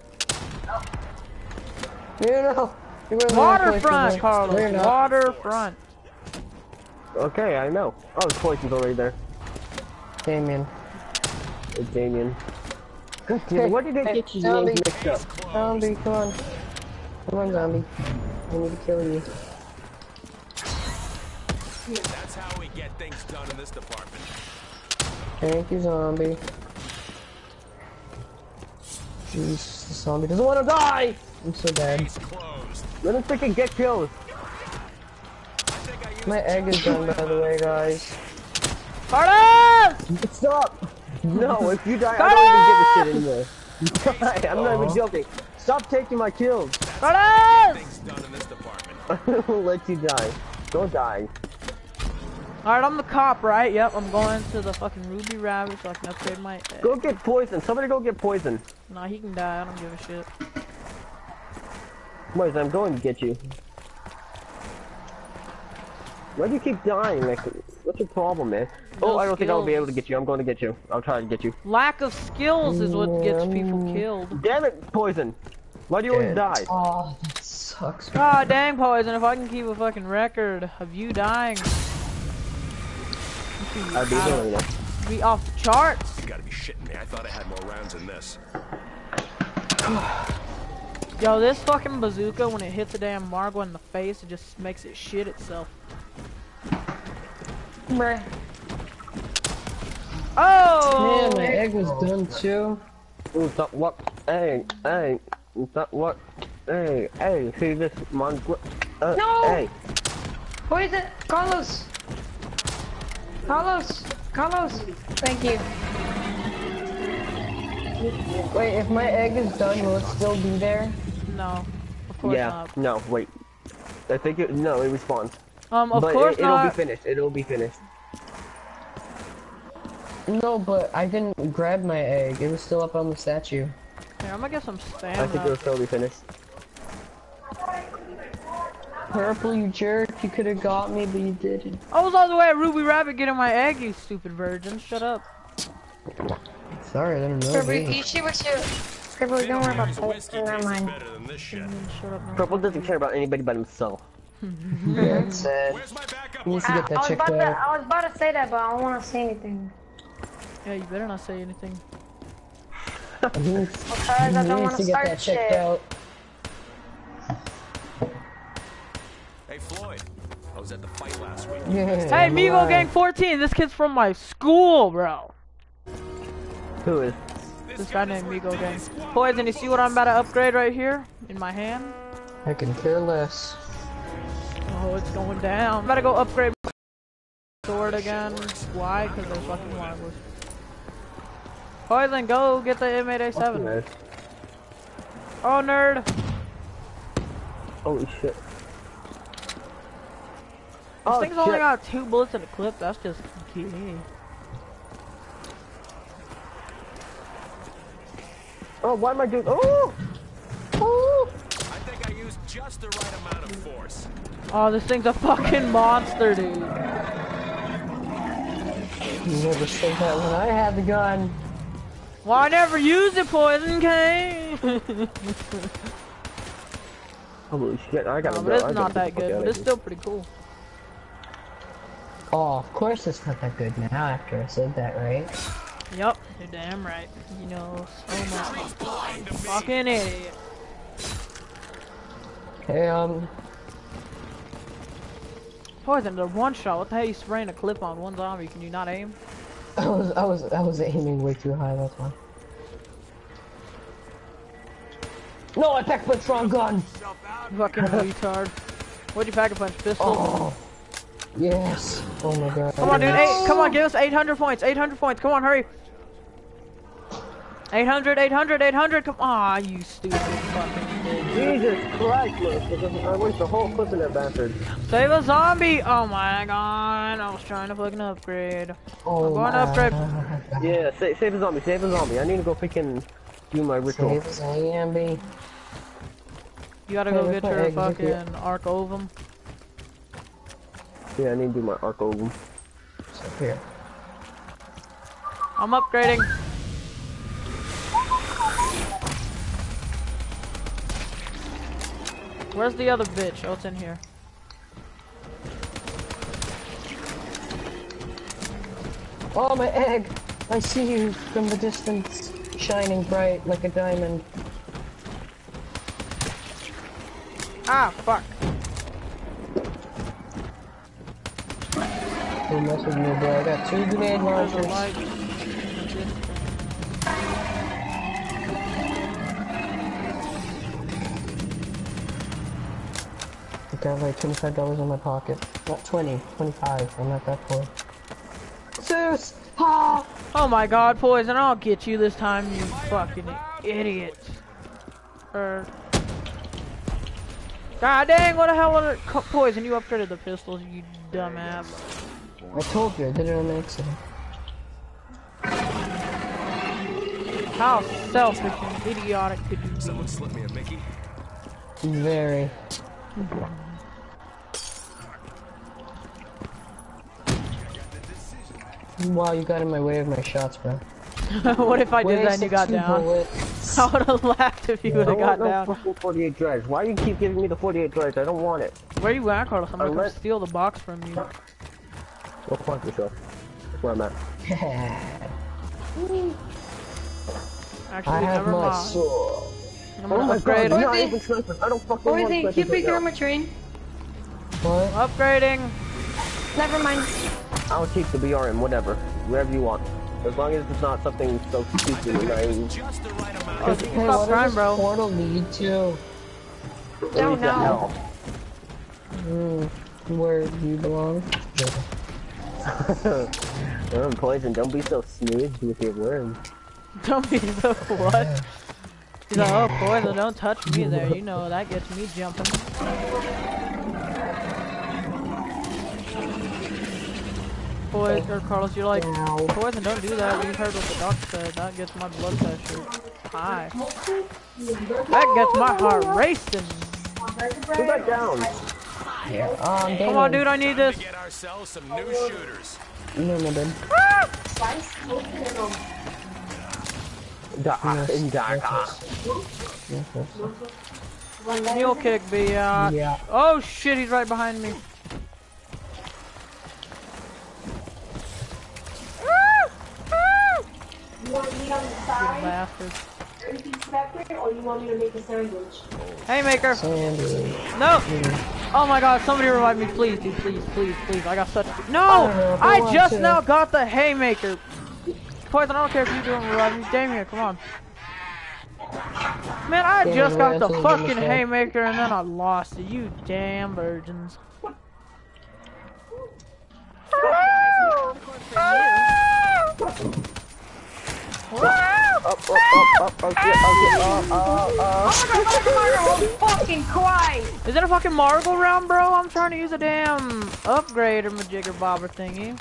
You know. You're going the wrong place, Waterfront, man. Carlos. No, you're not. Waterfront. Okay, I know. Oh, his poison's already there. Damien. It's Damien. God damn it, why did I Hey, get you zombie. names mixed up? Zombie, come on. Come on, zombie. I need to kill you. That's how we get things done in this department. Thank you, zombie. Jeez, the zombie doesn't want to die! I'm so dead. Case closed. Let him freaking get killed. I think I used My egg is done, by the way, guys. Carlos! Stop! No, if you die, I don't even give a shit anymore. I'm not even joking. Stop taking my kills. Carlos! things done in this department. I will let you die. Don't die. Alright, I'm the cop, right? Yep, I'm going to the fucking Ruby Rabbit so I can upgrade my egg. Go get poison. Somebody go get poison. Nah, he can die. I don't give a shit. Wait, I'm going to get you. Why do you keep dying? Like, what's your problem, man? Oh, No I don't think I'll be skills. able to get you. I'm going to get you. I'll try to get you. Lack of skills is what gets people killed. Damn it, poison! Why do you always die? Oh, that sucks. God dang, Poison, if I can keep a fucking record of you dying, I'd be willing to. be off the charts. You gotta be shitting me. I thought I had more rounds than this. Yo, this fucking bazooka, when it hits a damn Margwa in the face, it just makes it shit itself. Bruh. Oh! Man, my egg was done too. Ooh, stop what? Hey, hey, stop what? Hey, hey, see this mon? Uh, No! Hey, Who is it? Carlos. Carlos. Carlos. Thank you. Wait, if my egg is done, will it still be there? No, of course yeah, not. no, wait. I think it, no, it respawns. Um, of but course it, it'll not. be finished. It'll be finished. No, but I didn't grab my egg. It was still up on the statue. Here, I'm gonna get some I think it'll stamina. still be finished. Purple, you jerk. You could have got me, but you didn't. I was all the way at Ruby Rabbit getting my egg, you stupid virgin. Shut up. Sorry, I didn't know. Purple, me. you see what you... Purple, don't worry about that. Never mind. Better than this shit. Shut up. man. Purple doesn't care about anybody but himself. Yeah, it's sad. Where's my backup He needs to I, get I that was checked about to, out. I was about to say that, but I don't want to say anything. Yeah, you better not say anything. He needs, Because I he don't needs want to to get start that checked shit. out. Hey Floyd, I was at the fight last week. Yeah, Hey, I'm Migo alive. Gang fourteen. This kid's from my school, bro. Who is? This guy named Migo Gang. Poison, you see what I'm about to upgrade right here? In my hand? I can care less. Oh, it's going down. I'm about to go upgrade my sword again. Why? Because they're fucking wireless. Poison, go get the M eight A seven. Okay. Oh, nerd. Holy shit. This Oh, thing's shit. only got two bullets in a clip. That's just gay. Oh, why am I doing? Oh! Oh! I think I used just the right amount of force. Oh, this thing's a fucking monster, dude. You never said that when I had the gun. Well, I never used it, Poison King. Holy shit! I gotta No, go. but it's I gotta not get the that fuck good, out but of it's here. still pretty cool. Oh, of course it's not that good now after I said that, right? Yup, you're damn right. You know so much. Fucking idiot. Hey, um, Poison, the one shot. What the hell are you spraying a clip on one zombie? Can you not aim? I was, I was, I was aiming way too high. That's why. No, I packed my strong gun. Fucking retard. What'd you pack a punch? Pistol? Oh, yes. Oh my god. Come on, dude. Eight, come on, give us eight hundred points. eight hundred points. Come on, hurry. eight hundred, eight hundred, eight hundred. Come on, you stupid fucking bitch. Jesus Christ, look! I waste the whole clip in that bastard. Save a zombie. Oh my god. I was trying to fucking upgrade. Oh I'm going my to upgrade. god. Yeah, save, save a zombie, save a zombie. I need to go freaking do my ritual. Save as I am, be. You gotta Hey, go where's get my your egg? Look here. fucking arc ovum. Yeah, I need to do my arc ovum. It's up here. I'm upgrading. Where's the other bitch? Oh, it's in here. Oh, my egg! I see you from the distance, shining bright like a diamond. Ah, fuck. Don't mess with me, bro. I got two grenade There's a launchers. light. I got like twenty-five dollars in my pocket. Not twenty, twenty-five. I'm not that poor. Zeus! Ha! Oh my god, Poison, I'll get you this time, you fucking idiot. Er. God dang, what the hell was it? Co- Poison, you upgraded the pistols, you dumbass. I told you, I did it on accident. How selfish and idiotic could you be? Someone slip me a Mickey. Very. Wow, you got in my way of my shots, bro. What if I did that and you Wasted got two down? bullets. I would have laughed if you would I have don't got want no down. fucking forty-eight dredge. Why do you keep giving me the forty-eight dredge? I don't want it. Where you at, Carlos? I'm gonna come Unless- steal the box from you. Go fuck yourself. That's where I'm at. Actually, I have never my mind. sword. I'm Oh gonna my upgrade. god, you're not Poison. even snipers. I don't fucking What do you want think? snipers Keep right picking now. on my train. What? Upgrading. Never mind. I'll keep the B R M, whatever. Wherever you want. As long as it's not something so stupid and naive. Just the right amount Oh, of you Hey, can what stop crying, does bro. this portal lead to? Don't know. Hmm, where do you belong? um, Poison, don't be so smooth with your words. Don't be so what? He's like, oh, Poison, don't touch me there. You know, that gets me jumping. Poison, or Carlos, you're like, Ow. Poison, don't do that. You heard what the doctor said. That gets my blood pressure high. That gets my heart racing. Who got down? Yeah. Um, Damien. Come on, dude, I need this. Get ourselves some new shooters. No, no, dude. Slice, open it up. Da, Yes, da, da. yes, yes. One letter. Mule kick, biatch. Yeah. Oh shit, he's right behind me. You want meat on the side, Bastard. three piece pepper, or you want me to make a sandwich? Haymaker. Sandwich. No. Oh my god, somebody revive me, please, dude, please, please, please. I got such. No, I don't know if I I want just to. now got the haymaker. Poison, I don't care if you do revive me. Damien, come on. Man, I Damien, just got wait the until you give me fucking a sec. haymaker and then I lost it. You damn virgins. Up, up, up, up, oh shit, oh shit, uh, uh, uh. Oh fucking Christ! Is it a fucking Margle round, bro? I'm trying to use a damn upgrader majigger bobber thingy.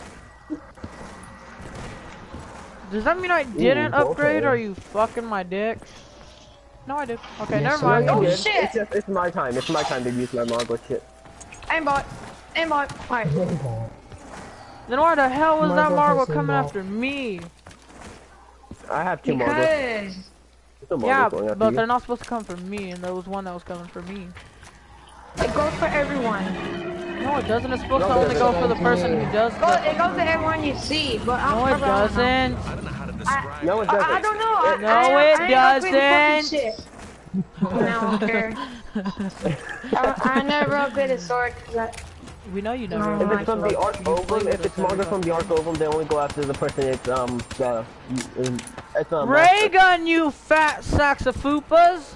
Does that mean I didn't Ooh, upgrade, okay. or are you fucking my dick? No, I did. Okay, Yes, never mind. sir. Oh It's, shit! it's just, it's my time, it's my time to use my Margot shit. Aimbot! Aimbot! Alright. Then why the hell was that Margle Margle has coming ball. after me? I have two Margos. Because... There's a Margot Yeah, going after but you. they're not supposed to come for me, and there was one that was coming for me. It goes for everyone. No, it doesn't. It's supposed No, to only it go for the doesn't. person who does Go, the... it goes to everyone you see, but I'm No, it doesn't. I don't know how to describe No, it it. doesn't. I, I don't know. I, No, I, it I ain't upgraded doesn't. fucking shit. No, I don't care. I, I never upgraded sword because I... We know you never. No, If remember. it's from the Arc You play Ovum, with if it's us every Margot from the Arc Ovum, they only go after the person it's, um, the, it's, um, Ray gun, you fat sacks of fupas!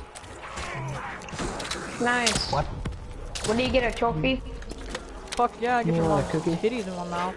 Nice. What? What do you get, a trophy? Fuck yeah, I get You your want mom's a cookie? titties in my mouth.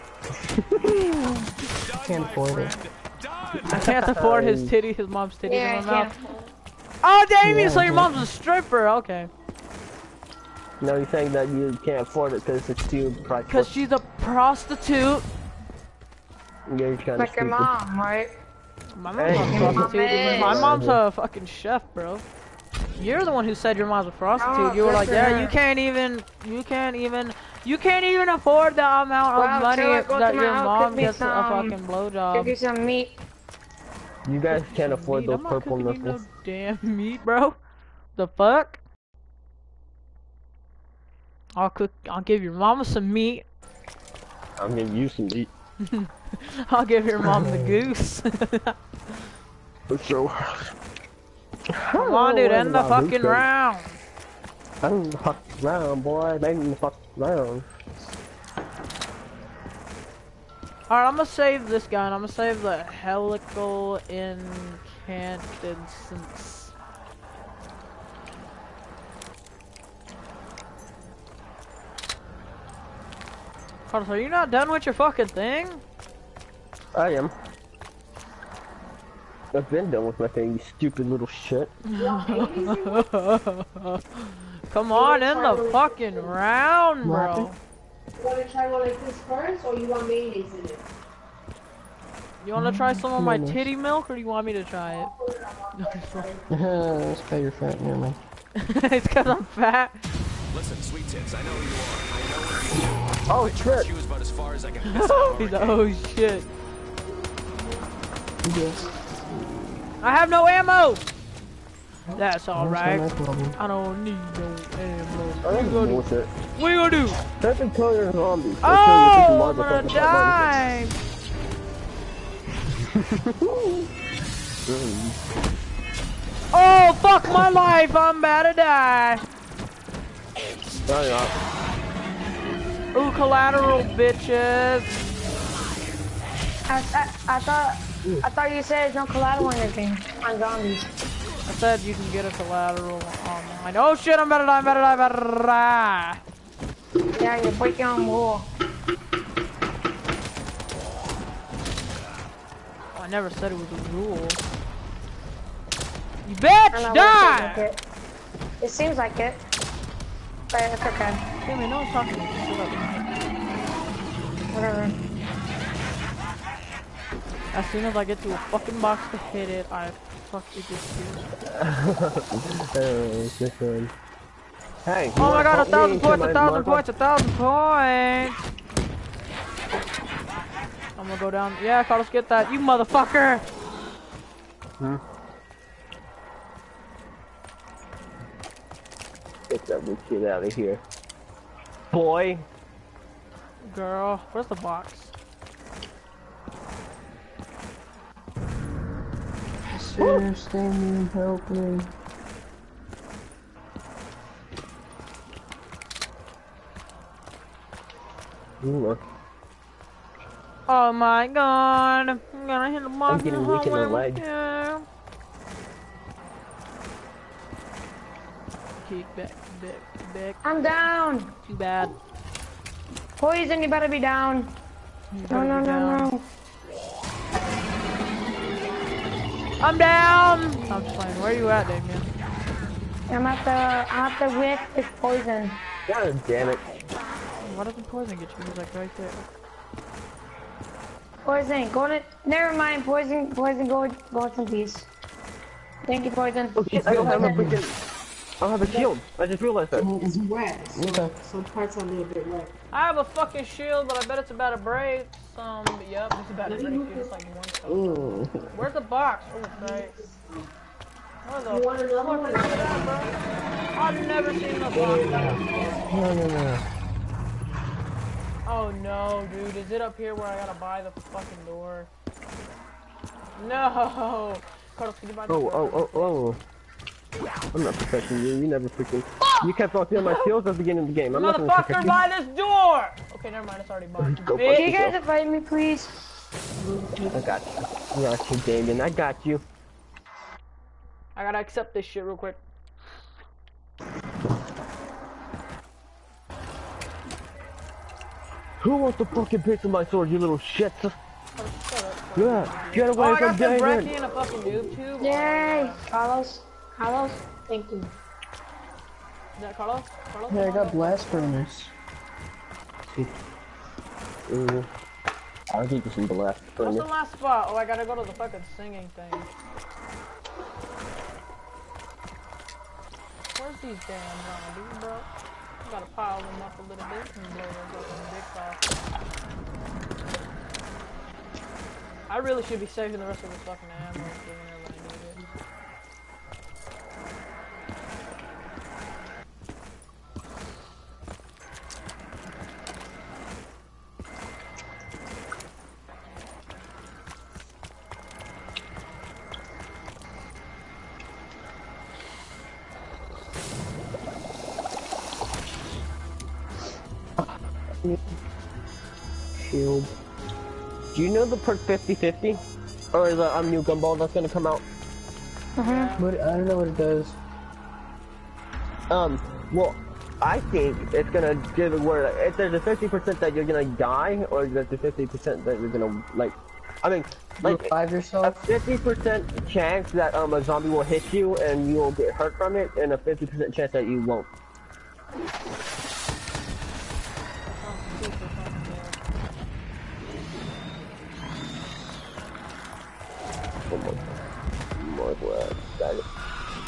Can't afford it. I can't afford his titty, his mom's titties Yeah, in my I mouth. can't. Oh, damn, Yeah, so your okay. mom's a stripper, okay. No, you're saying that you can't afford it because it's too pricey. Cause she's a prostitute. Yeah, you're kind of Like your stupid. mom, right? My mom's not Hey. a prostitute. Hey. My mom's a fucking chef, bro. You're the one who said your mom's a prostitute. Oh, you were good like, for yeah, her. you can't even, you can't even, you can't even afford the amount of Well, money till I go that to my your house, mom cook me gets a some- fucking Give blowjob. you some meat. You guys can't afford Meat, those I'm not purple cooking you no nipples. damn meat, bro. The fuck? I'll cook. I'll give your mama some meat. I'm gonna use some meat. I'll give your mom the goose. So, Come on, dude, end the fucking round. I'm the fuck round, boy. Make me the fuck round. Alright, I'm gonna save this guy, and I'm gonna save the helical incandescence. Carlos, are you not done with your fucking thing? I am. I've been done with my thing, you stupid little shit. Come on, in the fucking round, bro. You want to try one like this first, or you want mayonnaise in it? You wanna try some of my Mayonnaise. titty milk, or do you want me to try it? Let's pay your fat, never mind. It's cause I'm fat. Listen, sweet tits, I know who you are. I know what you do. Oh I trust shit! you is about as far as I can piss out He's of like, oh shit. Yes. I have no ammo! That's No alright. problem. I don't need no ammo. I What you don't gonna do? bullshit. What you gonna do? That's a kill your zombies. Oh, I'm gonna die! Oh, fuck my life! I'm about to die! No, you're not. Ooh, collateral, bitches! I, I, I thought I thought you said there's no collateral in your game on zombies. I said you can get a collateral online. Oh shit, I'm about to die, I'm about to die, I'm about to die! Yeah, you're breaking on wall. I never said it was a rule. You I don't know bitch, what it seems like die! it. It seems like it. But it's okay. Damn it, no one's talking to me. Shut up. Whatever. As soon as I get to a fucking box to hit it, I fuck it disappears. Oh, it's just, um, Hey, you Oh my wanna god, a help me thousand into points, a my thousand Marco? points, a thousand points! I'm gonna go down. Yeah, Carlos, get that, you motherfucker! Hmm? Get that weak shit out of here. Boy! Girl, where's the box? Sis, Damien, help me. Ooh, look. Oh my god, I'm gonna hit the box getting and weak in the home leg. with you. Kick back, back, back. I'm down. Too bad. Poison, you better be down. You No, better no, be no, down. no. I'm down! I'm just playing. Where are you at, Damien? I'm at the, I'm at the wick with poison. God damn it. Why doesn't poison get you? He's like right there. Poison, go to, never mind, poison, poison, go, go in peace. Thank you, poison. Oh shit, I don't have a freaking... I don't have a shield. I just realized that. It's wet. So Okay. some parts are a little bit wet. I have a fucking shield, but I bet it's about to break. Some, yep, it's about to break. Dude. It's like one shot. Ooh. Where's the box? Oh, thanks. Where the You want another fuck one? is that, bro? I've never seen a box that before. No, no, no. Oh no, dude, is it up here where I gotta buy the fucking door? No! Carlos, can you buy the Oh, door? oh, oh, oh. I'm not protecting you. You never freaking... You kept on stealing my shields at the beginning of the game. I'm not gonna protect Motherfucker, you. buy this door! Okay, never mind, it's already bought. Go Bitch. Can you guys invite me, please? I got you. I got you, Damien. I got you. I gotta accept this shit real quick. Who wants to fucking pick up my sword, you little shit? Oh, shut up. Yeah, get Oh, away I from got some Damien. brekkie and a fucking noob tube. Yay! Carlos, Carlos, thank you. Is that Carlos? Carlos? Hey, I got blast furnace. Mm. I'll give you some blast What's furnace. the last spot? Oh, I gotta go to the fucking singing thing. Where's these damn zombies, bro? I gotta pile them up a little bit and blow their fucking dicks off. I really should be saving the rest of this fucking ammo for whenever I need it. Shield. Do you know the perk fifty fifty? Or the um, new gumball that's gonna come out? What? I don't know what it does. Um, well, I think it's gonna give it where if there's a fifty percent that you're gonna die, or there's a fifty percent that you're gonna, like, I mean, like, Revive a yourself. fifty percent chance that um, a zombie will hit you and you will get hurt from it, and a fifty percent chance that you won't. More blood. Got it.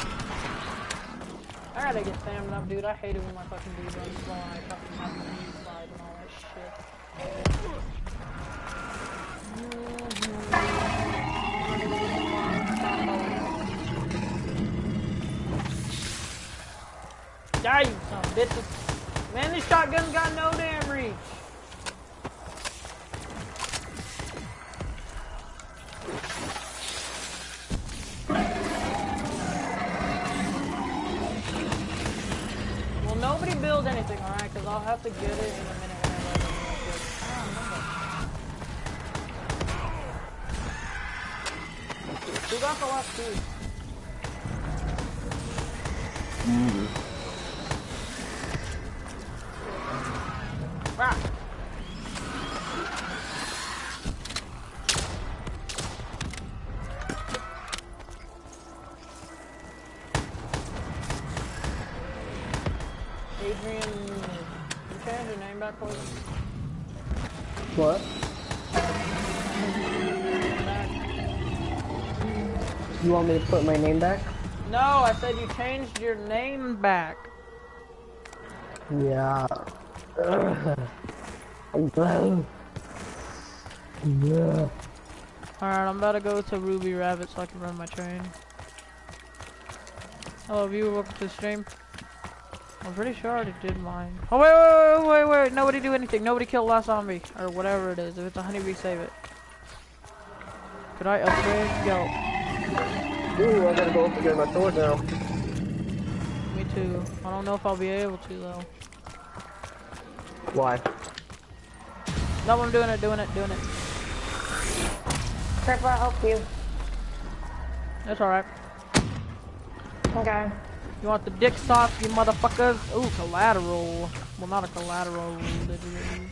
I gotta get stamina up, dude. I hate it when my fucking dude runs slow and I fucking have to use slide and all that shit. Die, you son of bitches. Man, this shotgun's got no damn reach. Well, nobody build anything, alright? Because I'll have to get it in a minute whenever I do it. Who got the last two? Mm-hmm. Ah. Adrian, you change your name back for me? What? Back. You want me to put my name back? No, I said you changed your name back. Yeah. Yeah. Alright, I'm about to go to Ruby Rabbit so I can run my train. Hello, viewer, welcome to the stream. I'm pretty sure I already did mine. Oh, wait, wait, wait, wait, wait, nobody do anything. Nobody kill last zombie. Or whatever it is. If it's a honeybee, save it. Could I upgrade? Go. Ooh, I gotta go to get my sword now. Me too. I don't know if I'll be able to, though. Why? No, I'm doing it, doing it, doing it. Purple, I'll help you. That's alright. Okay. You want the dick sauce, you motherfuckers? Ooh, collateral. Well, not a collateral. Literally.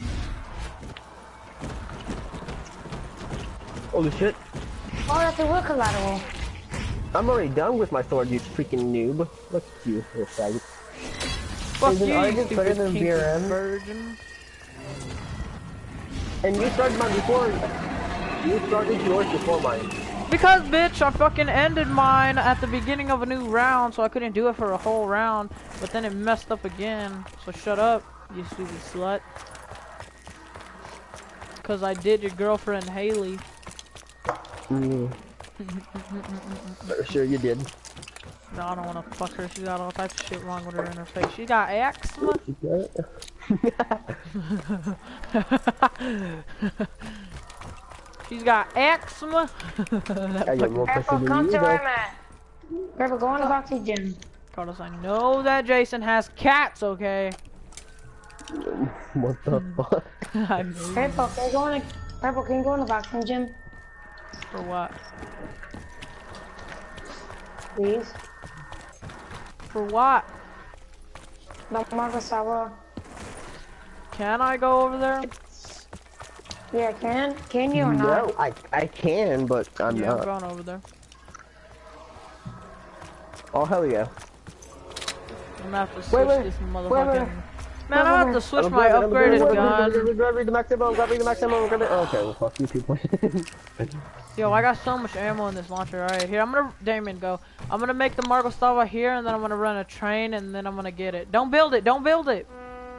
Holy shit. Oh, that's a wood collateral. I'm already done with my sword, you freaking noob. Look at you, little faggot. Fuck Isn't you, Argus you better stupid than kinky B R M? virgin. And you started mine before. You started yours before mine. Because, bitch, I fucking ended mine at the beginning of a new round, so I couldn't do it for a whole round. But then it messed up again. So shut up, you stupid slut. Because I did your girlfriend, Haley. Mm. Sure you did. No, I don't want to fuck her. She's got all types of shit wrong with her in her face. She got eczema. She's got eczema. Purple, come to where I'm at. Purple, go on the boxing gym. Carlos, I know that Jason has cats, okay? What the fuck? I know. Purple, can you go in the, Purple, can you go in the boxing gym? For what? Please. For what? The Margasawa. Can I go over there? Yeah, can? Can you or not? No, I I can, but I'm Yeah, not. I'm going over there. Oh hell yeah! I'm gonna have to switch wait, this wait, motherfucking... wait. Man, I have to switch my upgraded gun. Grab the maximum, grab the maximum, grab it. Okay, well fuck you people. Yo, I got so much ammo in this launcher. Alright, here, I'm gonna... Damien, go. I'm gonna make the Margostava here, and then I'm gonna run a train, and then I'm gonna get it. Don't build it! Don't build it!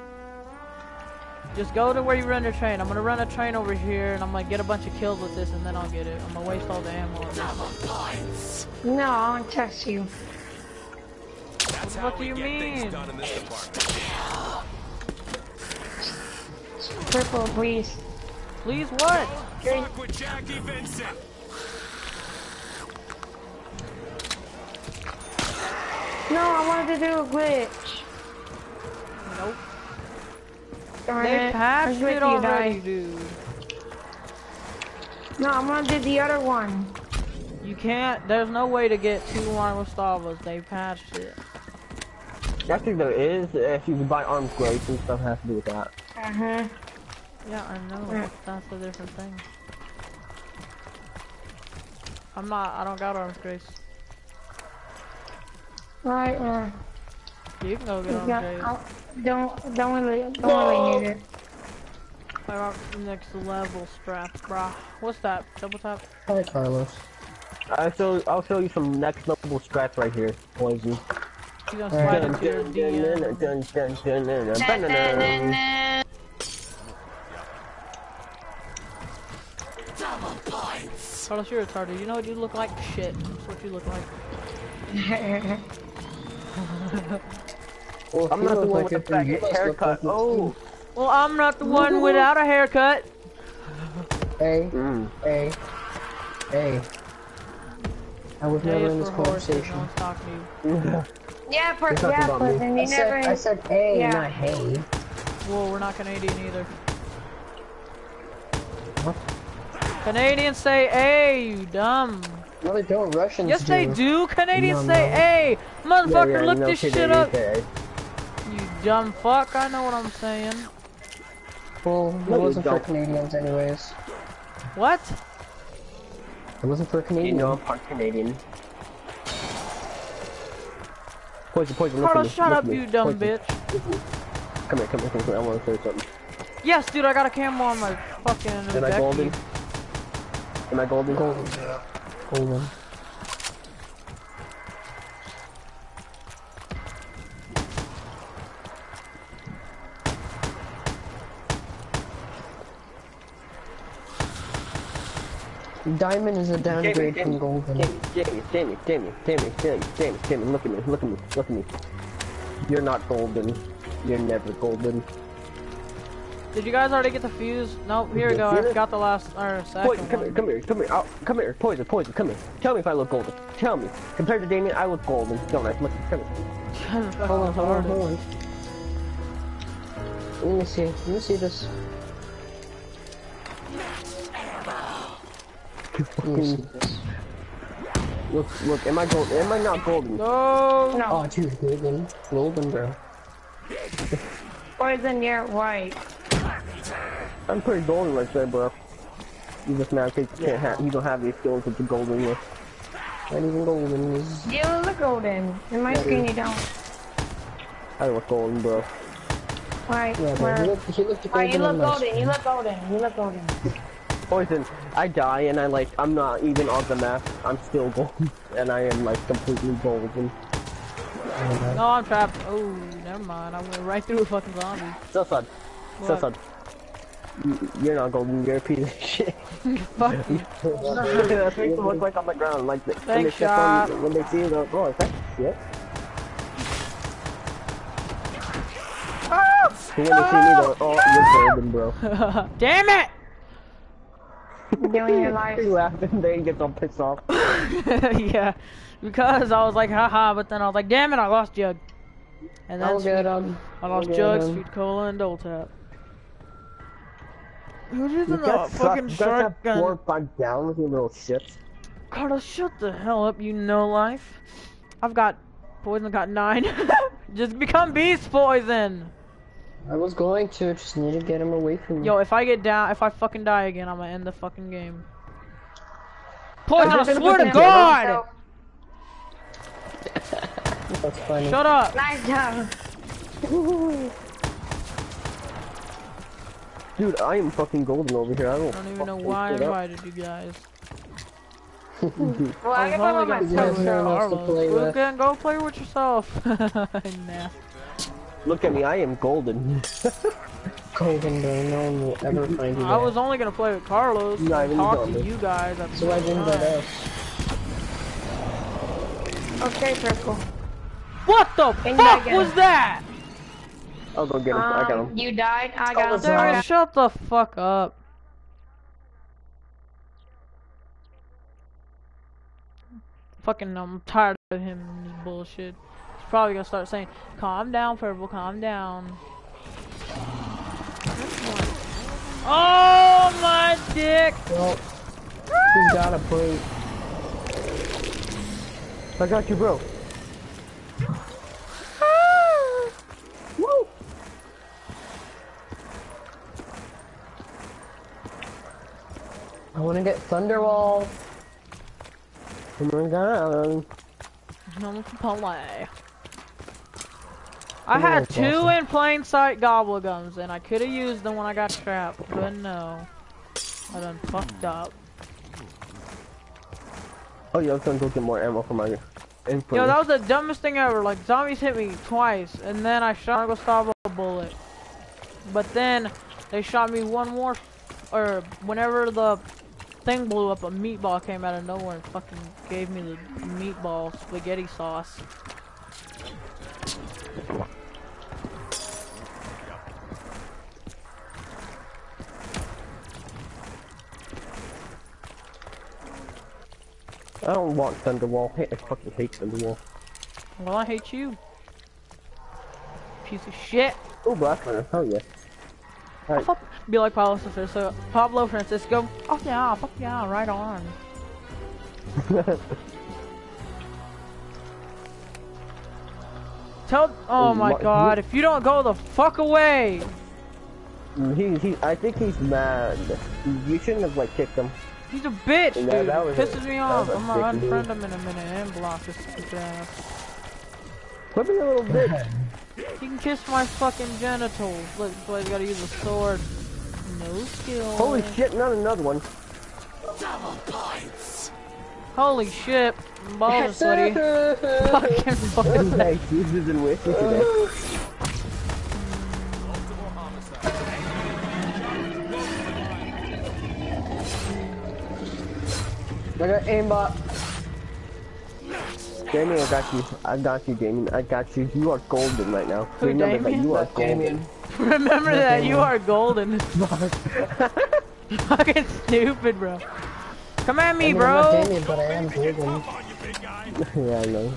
Just go to where you run your train. I'm gonna run a train over here, and I'm gonna get a bunch of kills with this, and then I'll get it. I'm gonna waste all the ammo on this. No, I won't test you. That's What how do we you get mean? things done in this department. Purple, please. Please, what? Fuck with Jackie Vincent. No, I wanted to do a glitch. Nope. Darn They it. patched I'm with it you, already, guys. dude. No, I'm gonna do the other one. You can't, there's no way to get two Margostavas. They patched it. Actually, there is. If you buy arms grace and stuff, has to do with that. Uh-huh. Yeah, I know. Yeah. That's a different thing. I'm not, I don't got arms grace. Right, uh, You can go get arms yeah, grace. I'll, don't, don't really, don't really need it. I got the next level strap, brah. What's that? Double tap? Hi, Carlos. I'll show, I'll show you some next level strats right here. Poison. You gonna slide into your D M. Carlos, you're retarded. You know what you look like? Shit. That's what you look like. Well, I'm he not the looks one like with the it, you faggot must look haircut. like it. Oh! Well, I'm not the one without a haircut. Hey, Mm. hey, hey. I was Hey, never it's in this for horses. No conversation. one's talking to you. Yeah, per You're talking yeah, about me. person, I you said, never. I said hey, Yeah. not hey. Whoa, we're not Canadian either. What? Canadians say "ay," you dumb. No, they don't. Russians Yes, do. they do. Canadians No, say no. "ay." Motherfucker, Yeah, yeah, look no this kidding, shit up. okay. You dumb fuck. I know what I'm saying. Well, No, it you wasn't for don't. Canadians anyways. What? It wasn't for You Canadians. know I'm part Canadian. Poison, poison, look at Carlos, me. shut look up, at me. you dumb Poison. bitch. Come here, come here, come here. I want to say something. Yes, dude, I got a camo on my fucking Am I Becky. golden? Am I golden? Golden. Golden. Diamond is a downgrade Jamie, from golden. Jamie, Jamie, Jamie, Jamie, Jamie, Jamie, Jamie, look at me, look at me, look at me. You're not golden. You're never golden. Did you guys already get the fuse? Nope, here we go. I got the last, or second Poison, come one. here, come here, come here, oh, come here, Poison, Poison, come here. Tell me if I look golden. Tell me. Compared to Damien, I look golden, don't I? Look, come here. Hold on, hold on, hold on. Let me see. Let me see this. Let me see this. Look, look, am I golden? Am I not golden? No! No. Oh, dude, golden. Golden, bro. Poison, you're white. I'm pretty golden right there, bro. You just now can't have, you don't have these skills with the golden look. Not even golden is... You look golden. In my Yeah, screen, dude. you don't. I look golden, bro. Right, Yeah, bro. where? He looked, he looked Oh, you golden look on my golden. screen. You look golden. You look golden. Poison, I die and I like, I'm not even on the map. I'm still golden. And I am like completely golden. No, I'm trapped. Oh, never mind. I went right through a fucking zombie. So sad. So What? sad. You- You're not golden, you're a piece of shit. Fuck you. That makes them look like on the ground, like the, when they Thanks, step on, shot. when they see you, they'll go, okay, yeah. Oh! So when they see me, they'll, oh, you're golden, bro. Damn it! Doing your life. You laugh and then you get all pissed off. Yeah, because I was like, haha, but then I was like, damn it, I lost Jug. And then I'll get him. I lost I'll get Jug, him. Sweet Cola, and Dole Tap. Who's using You the guys suck. fucking You guys have four shotgun? or five down with you little shits. Carlos, shut the hell up, you know life. I've got, Poison got nine. Just become Beast Poison! I was going to, just need to get him away from me. Yo, if I get down, if I fucking die again, I'm gonna end the fucking game. Poison, I swear to God! That's funny. Shut up! Nice job. Dude, I am fucking golden over here. I don't, I don't even know why I invited you guys. Well, I I got was only on my gonna You have toes, no one so. else to Carlos. play Well, with. then go play with yourself. Nah. Look at me, I am golden. Golden, bro. No one will ever find you I there. was only gonna play with Carlos Not and even talk to Carlos. you guys at the So I same didn't time. get us. Okay, Purple. What the And fuck Megan. was that? I'll go get him. I got Um, him. you died. I got him. Darren, shut the fuck up. Fucking, I'm tired of him and his bullshit. He's probably gonna start saying, calm down, Purple, calm down. Oh, my dick! Well, he's got a plate. I got you, bro. Woo! I want to get Thunderwall. Oh my god. No play. I had two in plain sight gobble gums, and I could have used them when I got trapped, but no. I done fucked up. Oh yeah, I was gonna go get more ammo for my input. Yo, that was the dumbest thing ever. Like, zombies hit me twice, and then I shot Gustavo a bullet. But then, they shot me one more, or whenever the thing blew up, a meatball came out of nowhere and fucking gave me the meatball spaghetti sauce. I don't want Thunderwall. Hey, I fucking hate Thunderwall. Well, I hate you. Piece of shit. Oh, Black Runner. Hell yeah. Alright. Fuck- Be like Pablo Francisco. Pablo Francisco. Oh yeah, fuck yeah, right on. Tell. Oh Oh, my my- god, if you don't go the fuck away. he, he, I think he's mad. You shouldn't have like kicked him. He's a bitch, dude. Yeah, that was a- Pisses me that off. was a I'm gonna dick move. unfriend him in a minute and block his stupid ass. Quit being a little bitch. He can kiss my fucking genitals. Look, boy, gotta use a sword. No skill. Holy shit, not another one. Holy shit. Balls are sweaty. Fucking balls. Hey, Jesus and wishes today. I got aimbot. Damien, I got you. I got you, Damien. I got you. You are golden right now. Who, Remember that Damien? you are That's golden. Damien. Remember That's that you Damien. are golden. Fucking stupid, bro. Come at I me, mean, I'm not bro. Damien, but I am golden. Come on, you big guy. Yeah, I know.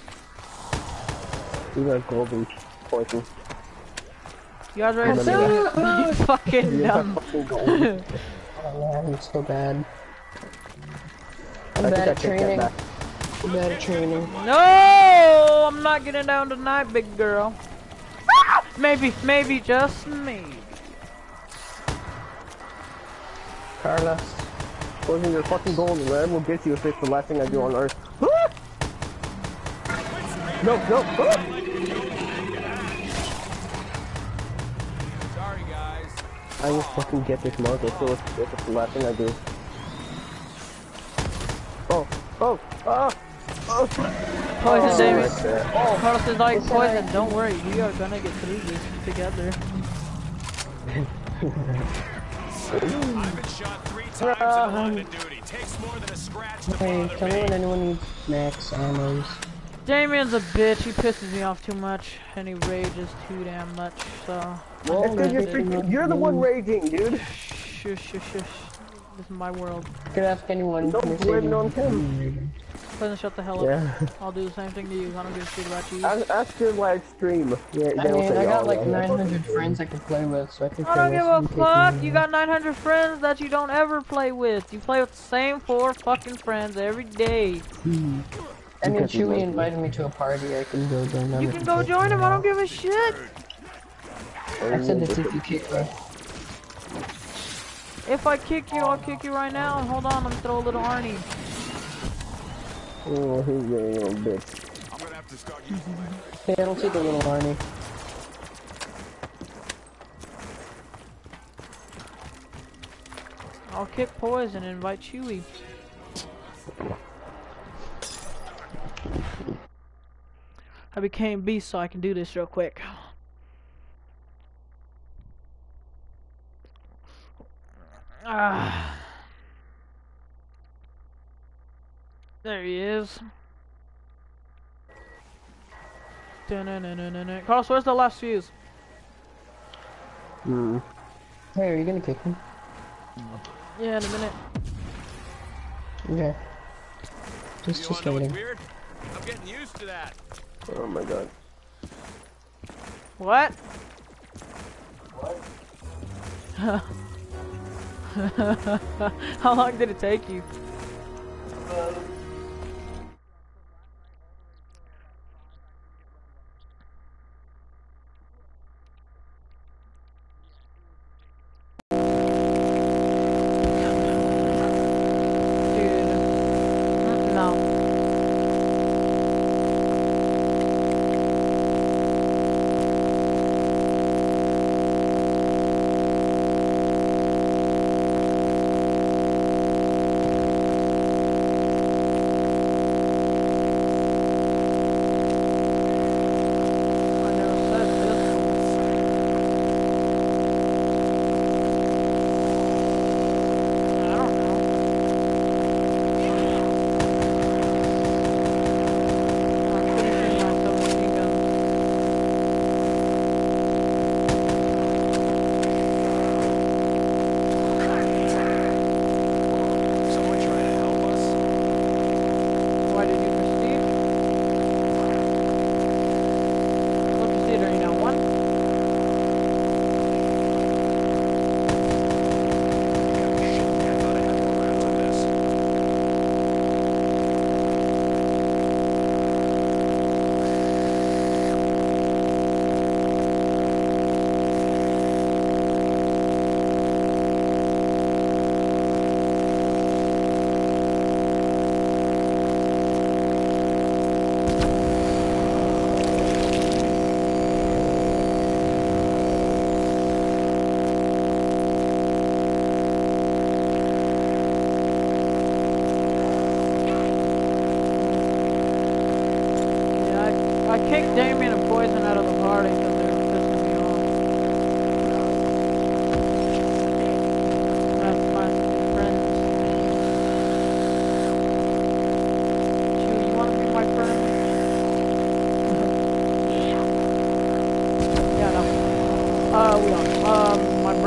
You are golden. Poison. You guys ready to see Remember that? You fucking You are dumb. fucking golden. Oh man, I'm so bad. I'm I bad think I at take that training. back. I'm bad at training. No, I'm not getting down tonight, big girl. Ah! Maybe, maybe, just maybe. Carlos. Poison, you're fucking golden, man. We'll get you if it's the last thing I do on Earth. No, no. Ah! Sorry, guys. I just fucking get this marker, so if, if it's the last thing I do. Oh, oh, ah, oh. Poison, Oh, David. right there. Carlos is like, poison, don't worry, we are gonna get through this together. I've been shot three times in the line of duty. Takes more than a scratch to Hey, bother tell me me. when anyone needs snacks, ammos. Damien's a bitch, he pisses me off too much, and he rages too damn much, so... Well, I'm then you're, just freaking, kidding. you're the one raging, dude. Shush, shush, shush. This is my world. You could ask anyone. Don't Mercedes blame it on is him. amazing. Poison, shut the hell up. Yeah. I'll do the same thing to you, I don't give a shit about you. Ask, ask your live stream. Yeah, I they'll mean, say, I got oh, like yeah, nine hundred yeah. friends I can play with, so I can I play don't with give a some fuck, people. you got nine hundred friends that you don't ever play with. You play with the same four fucking friends every day. I mean, Because he Chewy loves invited me to a party, I can go join them. You if can go take join me him, I don't out. give a shit. I said this if you kick me. If I kick you, I'll kick you right now. Hold on, let me throw a little Arnie. Oh, he's a little bitch. I'm gonna have to start using my legs. Hey, I don't see the little Arnie. I'll kick Poison and invite Chewy. I became Beast so I can do this real quick. Ah. There he is. Dun-dun-dun-dun-dun. Carlos, where's the last fuse? Hmm. Hey, are you gonna kick me? Yeah, in a minute. Okay. Just, You just wanna know what's waiting. weird? I'm getting used to that. Oh my god. What? How long did it take you? Dude. No.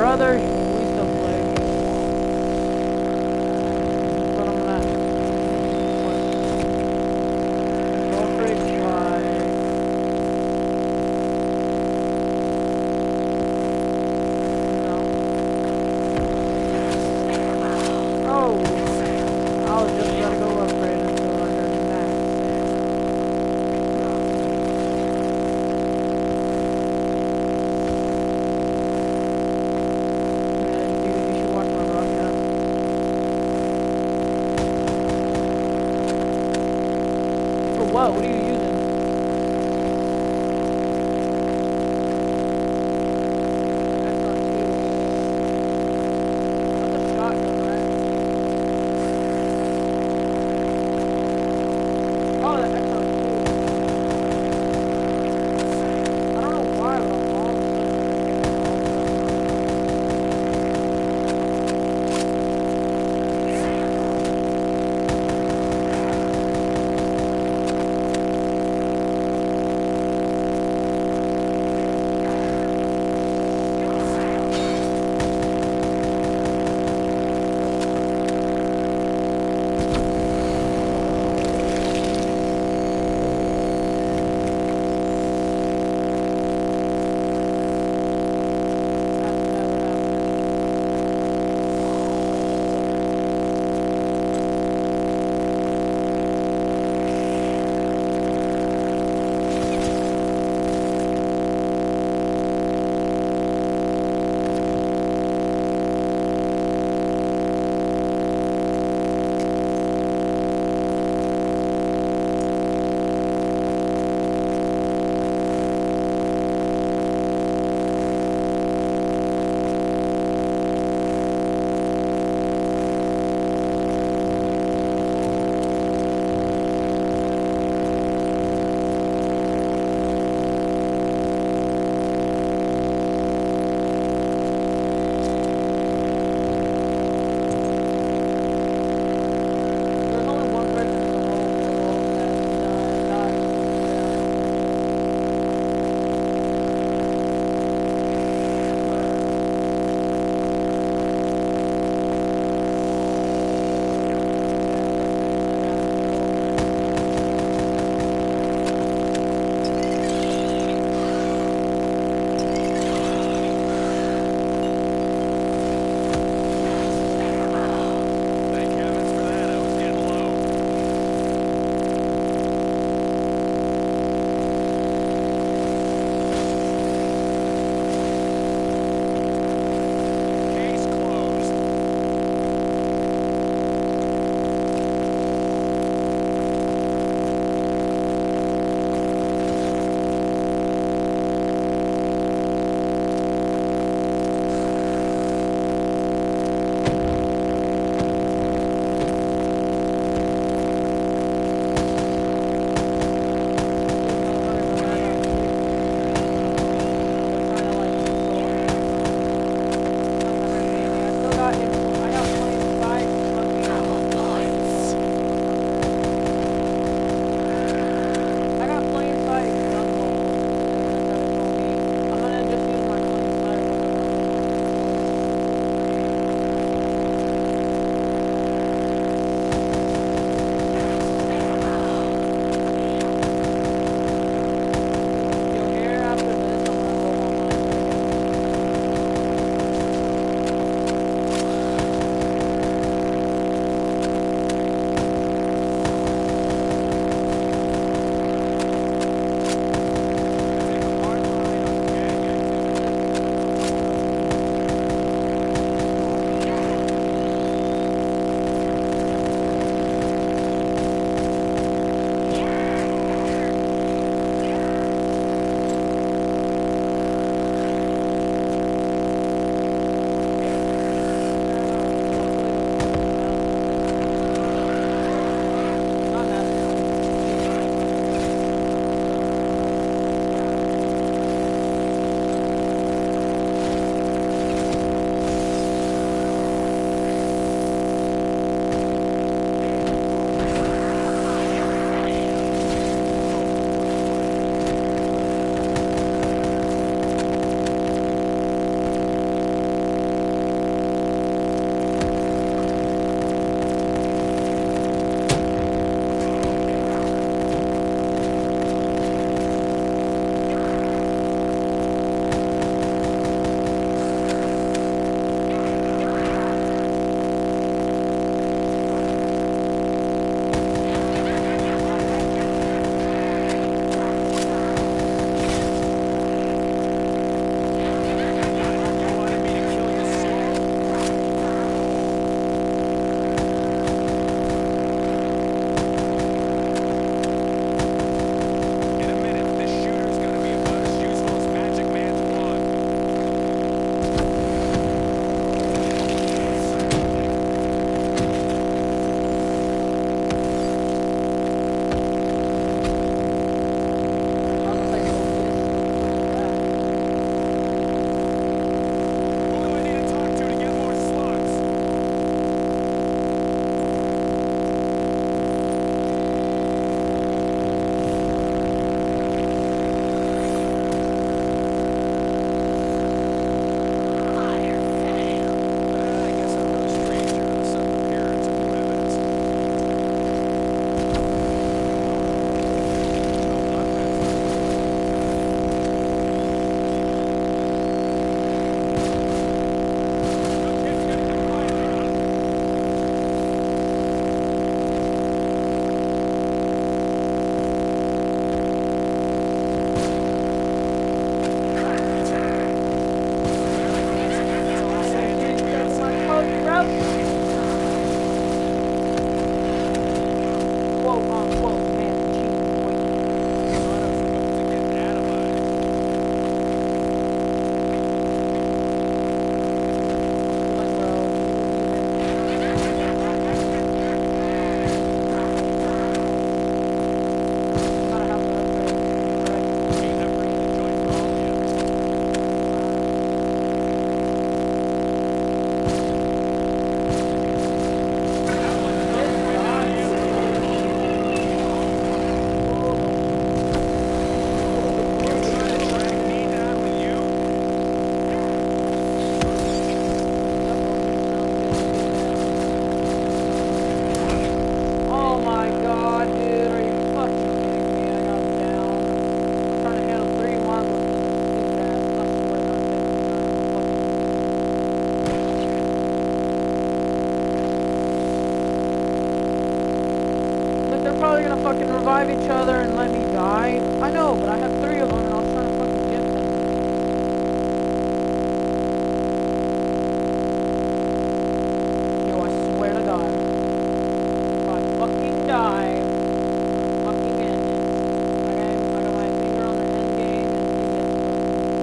brother, we still play. But I'm not. Go for a try. No. Oh. I was just gonna go upgrade until I heard that. Yeah, dude, you should watch my broadcast. For what? What are you using? That's a shotgun, right? Oh, the X R two. I don't know why, but I'm all of a sudden revive each other and let me die? I know, but I have three of them and I was trying to fucking get them. Yo, I swear to God. If I fucking die, I'm fucking end it. Okay? I got my finger on the end game and you get the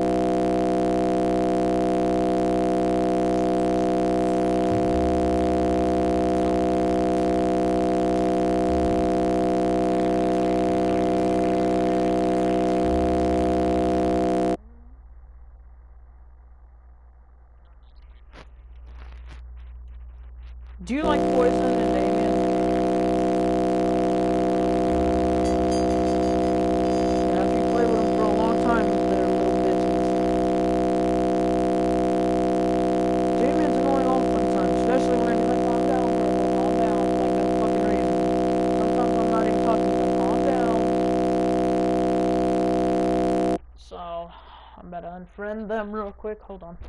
Do you like Poison and Damien? Yeah, if you play with them for a long time, they're little bitches. Damien's annoying all the fucking time, especially when I like calm down, bro. Calm down for like no fucking reason. Sometimes I'm not even talking to them. Calm down. So, I'm about to unfriend them real quick. Hold on.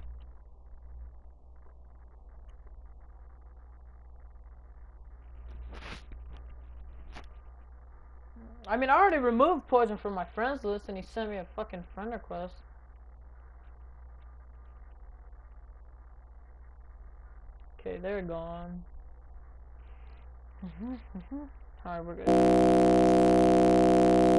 I mean, I already removed Poison from my friends list, and he sent me a fucking friend request. Okay, they're gone. Alright, we're good.